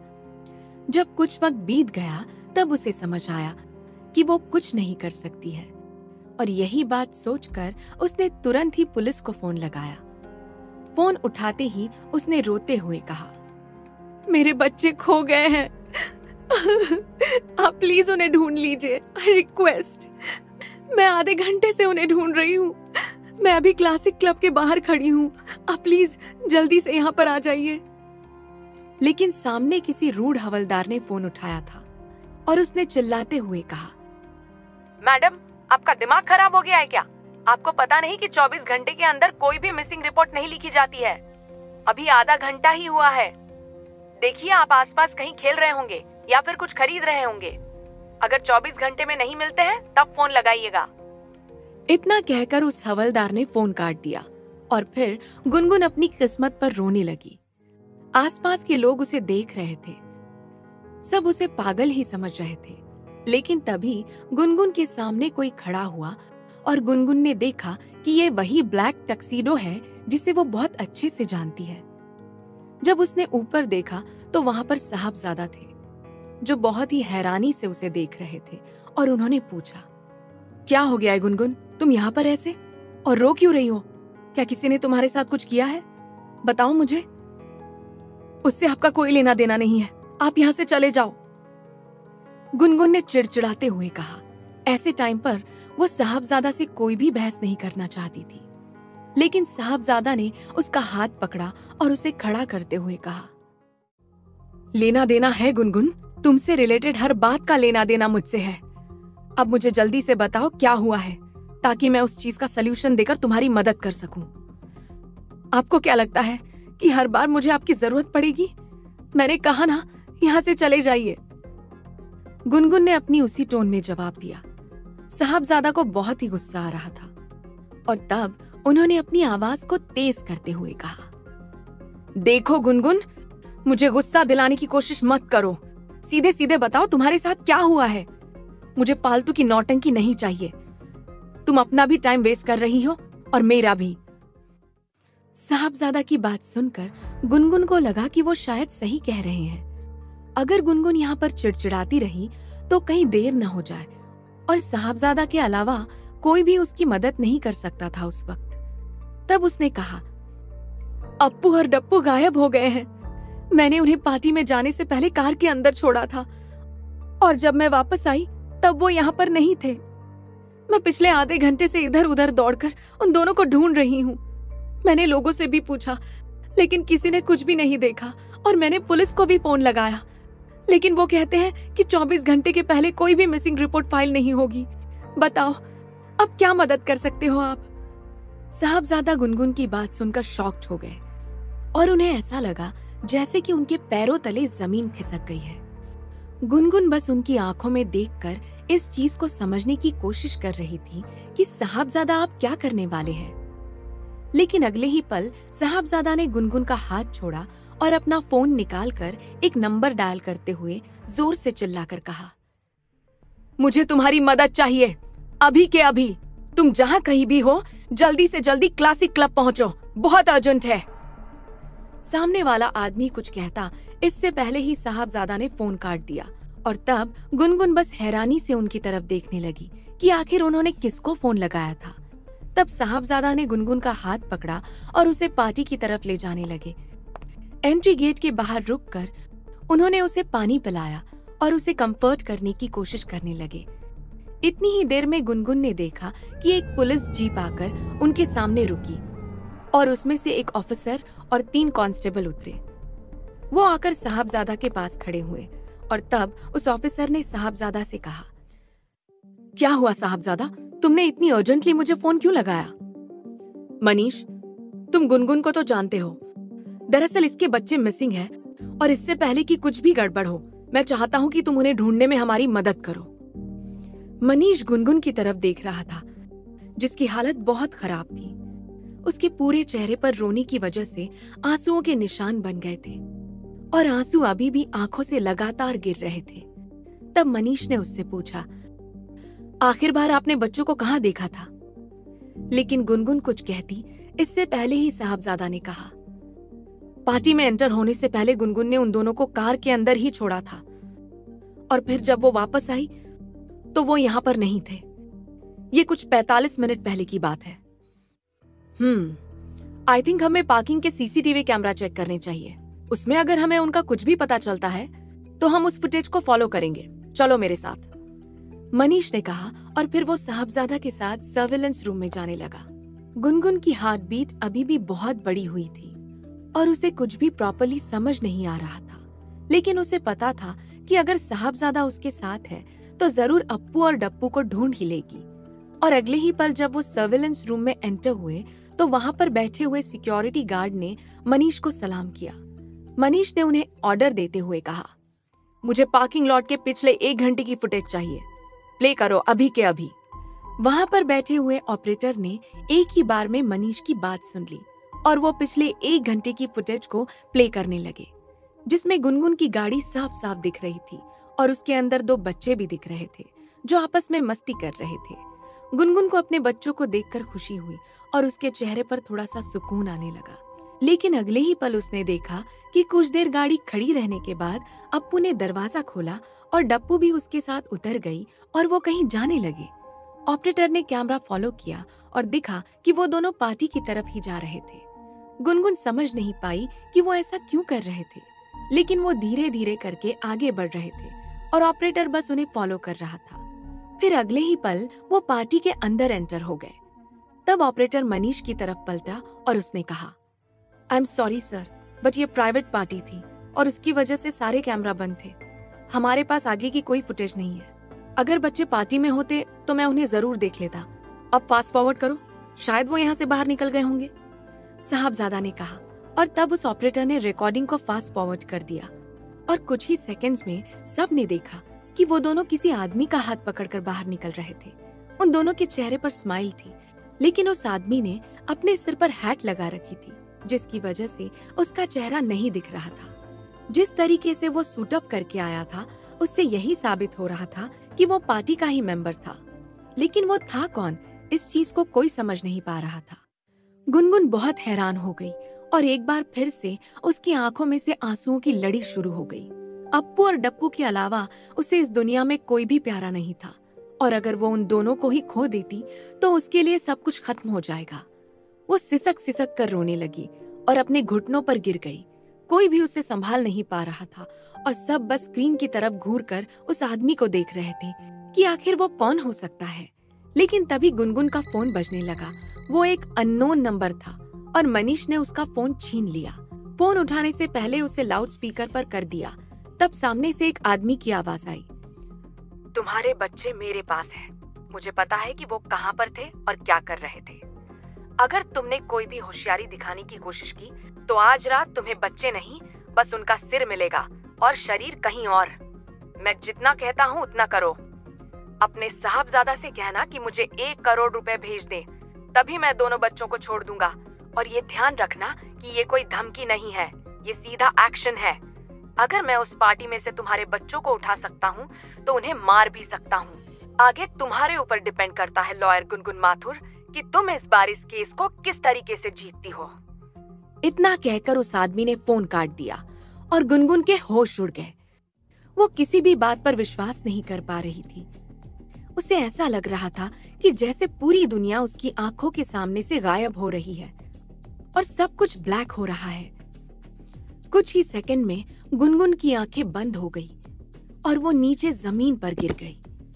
जब कुछ वक्त बीत गया तब उसे समझ आया कि वो कुछ नहीं कर सकती है और यही बात सोचकर उसने तुरंत ही पुलिस को फोन लगाया। फोन उठाते ही उसने रोते हुए कहा, मेरे बच्चे खो गए हैं। आप प्लीज उन्हें ढूंढ लीजिए, आई रिक्वेस्ट। मैं आधे घंटे से उन्हें ढूंढ रही हूँ। मैं अभी क्लासिक क्लब के बाहर खड़ी हूँ, आप प्लीज जल्दी से यहाँ पर आ जाइए। लेकिन सामने किसी रूड हवलदार ने फोन उठाया था और उसने चिल्लाते हुए कहा, मैडम आपका दिमाग खराब हो गया है क्या? आपको पता नहीं कि 24 घंटे के अंदर कोई भी मिसिंग रिपोर्ट नहीं लिखी जाती है। अभी आधा घंटा ही हुआ है। देखिए आप आसपास कहीं खेल रहे होंगे या फिर कुछ खरीद रहे होंगे। अगर 24 घंटे में नहीं मिलते हैं तब फोन लगाइएगा। इतना कहकर उस हवलदार ने फोन काट दिया और फिर गुनगुन अपनी किस्मत पर रोने लगी। आसपास के लोग उसे देख रहे थे, सब उसे पागल ही समझ रहे थे। लेकिन तभी गुनगुन के सामने कोई खड़ा हुआ और गुनगुन ने देखा कि ये वही ब्लैक टक्सीडो है जिसे वो बहुत अच्छे से जानती है। जब उसने ऊपर देखा तो वहां पर साहबजादा थे जो बहुत ही हैरानी से उसे देख रहे थे और उन्होंने पूछा, क्या हो गया है गुनगुन, तुम यहाँ पर ऐसे और रो क्यों रही हो? क्या किसी ने तुम्हारे साथ कुछ किया है? बताओ मुझे। उससे आपका कोई लेना देना नहीं है, आप यहाँ से चले जाओ, गुनगुन ने चिड़चिड़ाते हुए कहा। ऐसे टाइम पर वो साहबजादा से कोई भी बहस नहीं करना चाहती थी, लेकिन साहबजादा ने उसका हाथ पकड़ा और उसे खड़ा करते हुए कहा, लेना देना है गुनगुन, तुमसे रिलेटेड हर बात का लेना देना मुझसे है। अब मुझे जल्दी से बताओ क्या हुआ है ताकि मैं उस चीज का सलूशन देकर तुम्हारी मदद कर सकूं। आपको क्या लगता है कि हर बार मुझे आपकी जरूरत पड़ेगी? मैंने कहा ना, यहाँ से चले जाइए। गुनगुन ने अपनी उसी टोन में जवाब दिया। साहबजादा को बहुत ही गुस्सा आ रहा था और तब उन्होंने अपनी आवाज को तेज करते हुए कहा, देखो गुनगुन, मुझे गुस्सा दिलाने की कोशिश मत करो। सीधे सीधे बताओ तुम्हारे साथ क्या हुआ है। मुझे फालतू की नौटंकी नहीं चाहिए। तुम अपना भी टाइम वेस्ट कर रही हो और मेरा भी। साहबजादा की बात सुनकर गुनगुन को लगा कि वो शायद सही कह रहे हैं। अगर गुनगुन यहाँ पर चिड़चिड़ाती रही तो कहीं देर न हो जाए और साहबजादा के अलावा कोई भी उसकी मदद नहीं कर सकता था उस वक्त। तब उसने कहा, अप्पू और डप्पू गायब हो गए हैं। मैंने उन्हें पार्टी में जाने से पहले कार के अंदर छोड़ा था और जब मैं वापस आई तब वो यहाँ पर नहीं थे। मैं पिछले आधे घंटे से इधर उधर दौड़कर उन दोनों को ढूंढ रही हूँ। मैंने लोगों से भी पूछा लेकिन किसी ने कुछ भी नहीं देखा और मैंने पुलिस को भी फोन लगाया लेकिन वो कहते हैं कि 24 घंटे के पहले कोई भी मिसिंग रिपोर्ट फाइल नहीं होगी। बताओ अब क्या मदद कर सकते हो आप? साहबजादा गुनगुन की बात सुनकर शॉक्ड हो गए और उन्हें ऐसा लगा जैसे कि उनके पैरों तले जमीन खिसक गई है। गुनगुन बस उनकी आंखों में देखकर इस चीज को समझने की कोशिश कर रही थी कि साहबजादा आप क्या करने वाले हैं। लेकिन अगले ही पल साहबजादा ने गुनगुन का हाथ छोड़ा और अपना फोन निकालकर एक नंबर डायल करते हुए जोर से चिल्लाकर कहा, मुझे तुम्हारी मदद चाहिए, अभी के अभी। तुम जहां कहीं भी हो जल्दी से जल्दी क्लासिक क्लब पहुंचो, बहुत अर्जेंट है। सामने वाला आदमी कुछ कहता इससे पहले ही साहबजादा ने फोन काट दिया और तब गुनगुन बस हैरानी से उनकी तरफ देखने लगी कि आखिर उन्होंने किसको फोन लगाया था। तब साहबजादा ने गुनगुन का हाथ पकड़ा और उसे पार्टी की तरफ ले जाने लगे। एंट्री गेट के बाहर रुककर उन्होंने उसे पानी पिलाया और उसे कंफर्ट करने की कोशिश करने लगे। इतनी ही देर में गुनगुन ने देखा कि एक पुलिस जीप आकर उनके सामने रुकी और उसमें से एक ऑफिसर और 3 कांस्टेबल उतरे। वो आकर साहबजादा के पास खड़े हुए और तब उस ऑफिसर ने साहबजादा से कहा, क्या हुआ साहबजादा, तुमने इतनी अर्जेंटली मुझे फोन क्यों लगाया? मनीष, तुम गुनगुन को तो जानते हो। दरअसल इसके बच्चे मिसिंग है और इससे पहले कि कुछ भी गड़बड़ हो मैं चाहता हूँ कि तुम उन्हें ढूंढने में हमारी मदद करो। मनीष गुनगुन की तरफ देख रहा था जिसकी हालत बहुत खराब थी। उसके पूरे चेहरे पर रोने की वजह से आंसुओं के निशान बन गए थे और आंसू अभी भी आंखों से लगातार गिर रहे थे। तब मनीष ने उससे पूछा, आखिर बार आपने बच्चों को कहाँ देखा था? लेकिन गुनगुन कुछ कहती इससे पहले ही साहबजादा ने कहा, पार्टी में एंटर होने से पहले गुनगुन ने उन दोनों को कार के अंदर ही छोड़ा था और फिर जब वो वापस आई तो वो यहाँ पर नहीं थे। ये कुछ 45 मिनट पहले की बात है। आई थिंक हमें पार्किंग के सीसीटीवी कैमरा चेक करने चाहिए। उसमें अगर हमें उनका कुछ भी पता चलता है तो हम उस फुटेज को फॉलो करेंगे। चलो मेरे साथ, मनीष ने कहा और फिर वो साहबजादा के साथ सर्विलेंस रूम में जाने लगा। गुनगुन की हार्ट बीट अभी भी बहुत बड़ी हुई थी और उसे कुछ भी प्रॉपर्ली समझ नहीं आ रहा था। लेकिन उसे पता था कि अगर साहबजादा उसके साथ है तो जरूर अप्पू और डप्पू को ढूंढ ही लेगी। और अगले ही पल जब वो सर्विलेंस रूम में एंटर हुए तो वहां पर बैठे हुए सिक्योरिटी गार्ड ने मनीष को सलाम किया। मनीष ने उन्हें ऑर्डर देते हुए कहा, मुझे पार्किंग लॉट के पिछले 1 घंटे की फुटेज चाहिए, प्ले करो अभी के अभी। वहां पर बैठे हुए ऑपरेटर ने एक ही बार में मनीष की बात सुन ली और वो पिछले 1 घंटे की फुटेज को प्ले करने लगे, जिसमें गुनगुन की गाड़ी साफ साफ दिख रही थी और उसके अंदर 2 बच्चे भी दिख रहे थे जो आपस में मस्ती कर रहे थे। गुनगुन को अपने बच्चों को देखकर खुशी हुई और उसके चेहरे पर थोड़ा सा सुकून आने लगा। लेकिन अगले ही पल उसने देखा कि कुछ देर गाड़ी खड़ी रहने के बाद अप्पू ने दरवाजा खोला और डप्पू भी उसके साथ उतर गई और वो कहीं जाने लगे। ऑपरेटर ने कैमरा फॉलो किया और दिखा कि वो दोनों पार्टी की तरफ ही जा रहे थे। गुनगुन समझ नहीं पाई कि वो ऐसा क्यों कर रहे थे, लेकिन वो धीरे धीरे करके आगे बढ़ रहे थे और ऑपरेटर बस उन्हें फॉलो कर रहा था। फिर अगले ही पल वो पार्टी के अंदर एंटर हो गए। तब ऑपरेटर मनीष की तरफ पलटा और उसने कहा, I am sorry sir, but ये प्राइवेट पार्टी थी और उसकी वजह से सारे कैमरा बंद थे। हमारे पास आगे की कोई फुटेज नहीं है। अगर बच्चे पार्टी में होते तो मैं उन्हें जरूर देख लेता। अब फास्ट फॉरवर्ड करो, शायद वो यहाँ से बाहर निकल गए होंगे, साहबजादा ने कहा। और तब उस ऑपरेटर ने रिकॉर्डिंग को फास्ट फॉरवर्ड कर दिया और कुछ ही सेकंड्स में सब ने देखा कि वो दोनों किसी आदमी का हाथ पकड़कर बाहर निकल रहे थे। उन दोनों के चेहरे पर स्माइल थी, लेकिन उस आदमी ने अपने सिर पर हैट लगा रखी थी, जिसकी वजह से उसका चेहरा नहीं दिख रहा था। जिस तरीके से वो सूट अप करके आया था उससे यही साबित हो रहा था कि वो पार्टी का ही मेंबर था। लेकिन वो था कौन, इस चीज को कोई समझ नहीं पा रहा था। गुनगुन बहुत हैरान हो गई और एक बार फिर से उसकी आंखों में से आंसुओं की लड़ी शुरू हो गई। अप्पू और डप्पू के अलावा उसे इस दुनिया में कोई भी प्यारा नहीं था और अगर वो उन दोनों को ही खो देती तो उसके लिए सब कुछ खत्म हो जाएगा। वो सिसक सिसक कर रोने लगी और अपने घुटनों पर गिर गई। कोई भी उसे संभाल नहीं पा रहा था और सब बस स्क्रीन की तरफ घूरकर उस आदमी को देख रहे थे कि आखिर वो कौन हो सकता है। लेकिन तभी गुनगुन का फोन बजने लगा। वो एक अननोन नंबर था और मनीष ने उसका फोन छीन लिया। फोन उठाने से पहले उसे लाउड स्पीकर पर कर दिया तब सामने से एक आदमी की आवाज आई, तुम्हारे बच्चे मेरे पास हैं। मुझे पता है कि वो कहाँ पर थे और क्या कर रहे थे। अगर तुमने कोई भी होशियारी दिखाने की कोशिश की तो आज रात तुम्हें बच्चे नहीं, बस उनका सिर मिलेगा और शरीर कहीं और। मैं जितना कहता हूँ उतना करो। अपने साहबजादा से कहना कि मुझे 1 करोड़ रुपए भेज दे, तभी मैं दोनों बच्चों को छोड़ दूंगा। और ये ध्यान रखना कि ये कोई धमकी नहीं है, ये सीधा एक्शन है। अगर मैं उस पार्टी में से तुम्हारे बच्चों को उठा सकता हूँ तो उन्हें मार भी सकता हूँ। आगे तुम्हारे ऊपर डिपेंड करता है लॉयर गुनगुन माथुर कि तुम इस बार इस केस को किस तरीके से जीतती हो। इतना कहकर उस आदमी ने फोन काट दिया और गुनगुन के होश उड़ गए। वो किसी भी बात पर विश्वास नहीं कर पा रही थी। उसे ऐसा लग रहा था कि जैसे पूरी दुनिया उसकी आंखों के सामने से गायब हो रही है और सब कुछ ब्लैक हो रहा है। कुछ ही सेकंड में गुनगुन की आंखें बंद हो गई और वो नीचे जमीन पर गिर गई।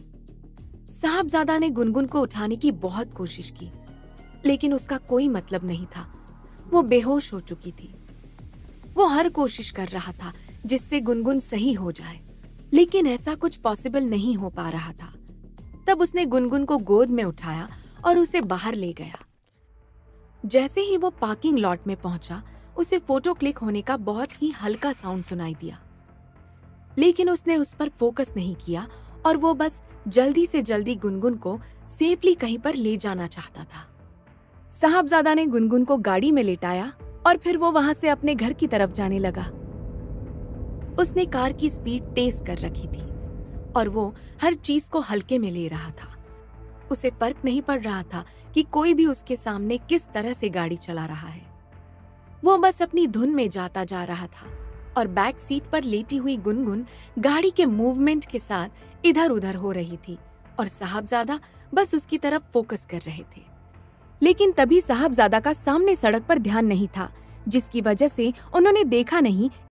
साहबजादा ने गुनगुन को उठाने की बहुत कोशिश की, लेकिन उसका कोई मतलब नहीं था। वो बेहोश हो चुकी थी। वो हर कोशिश कर रहा था जिससे गुनगुन सही हो जाए, लेकिन ऐसा कुछ पॉसिबल नहीं हो पा रहा था। तब उसने गुनगुन को गोद में उठाया और उसे बाहर ले गया। जैसे ही वो पार्किंग लॉट में पहुंचा, उसे फोटो क्लिक होने का बहुत ही हल्का साउंड सुनाई दिया, लेकिन उसने उस पर फोकस नहीं किया और वो बस जल्दी से जल्दी गुनगुन को सेफली कहीं पर ले जाना चाहता था। साहबजादा ने गुनगुन को गाड़ी में लेटाया और फिर वो वहां से अपने घर की तरफ जाने लगा। उसने कार की स्पीड तेज कर रखी थी और वो हर चीज को हल्के में ले रहा था। उसे फर्क नहीं पड़ रहा था कि कोई भी उसके सामने किस तरह से गाड़ी चला रहा है। वो बस अपनी धुन में जाता जा रहा था और बैक सीट पर लेटी हुई गुनगुन गाड़ी के मूवमेंट के साथ इधर उधर हो रही थी और साहबजादा बस उसकी तरफ फोकस कर रहे थे। लेकिन तभी साहबजादा का सामने सड़क पर ध्यान नहीं था, जिसकी वजह से उन्होंने देखा नहीं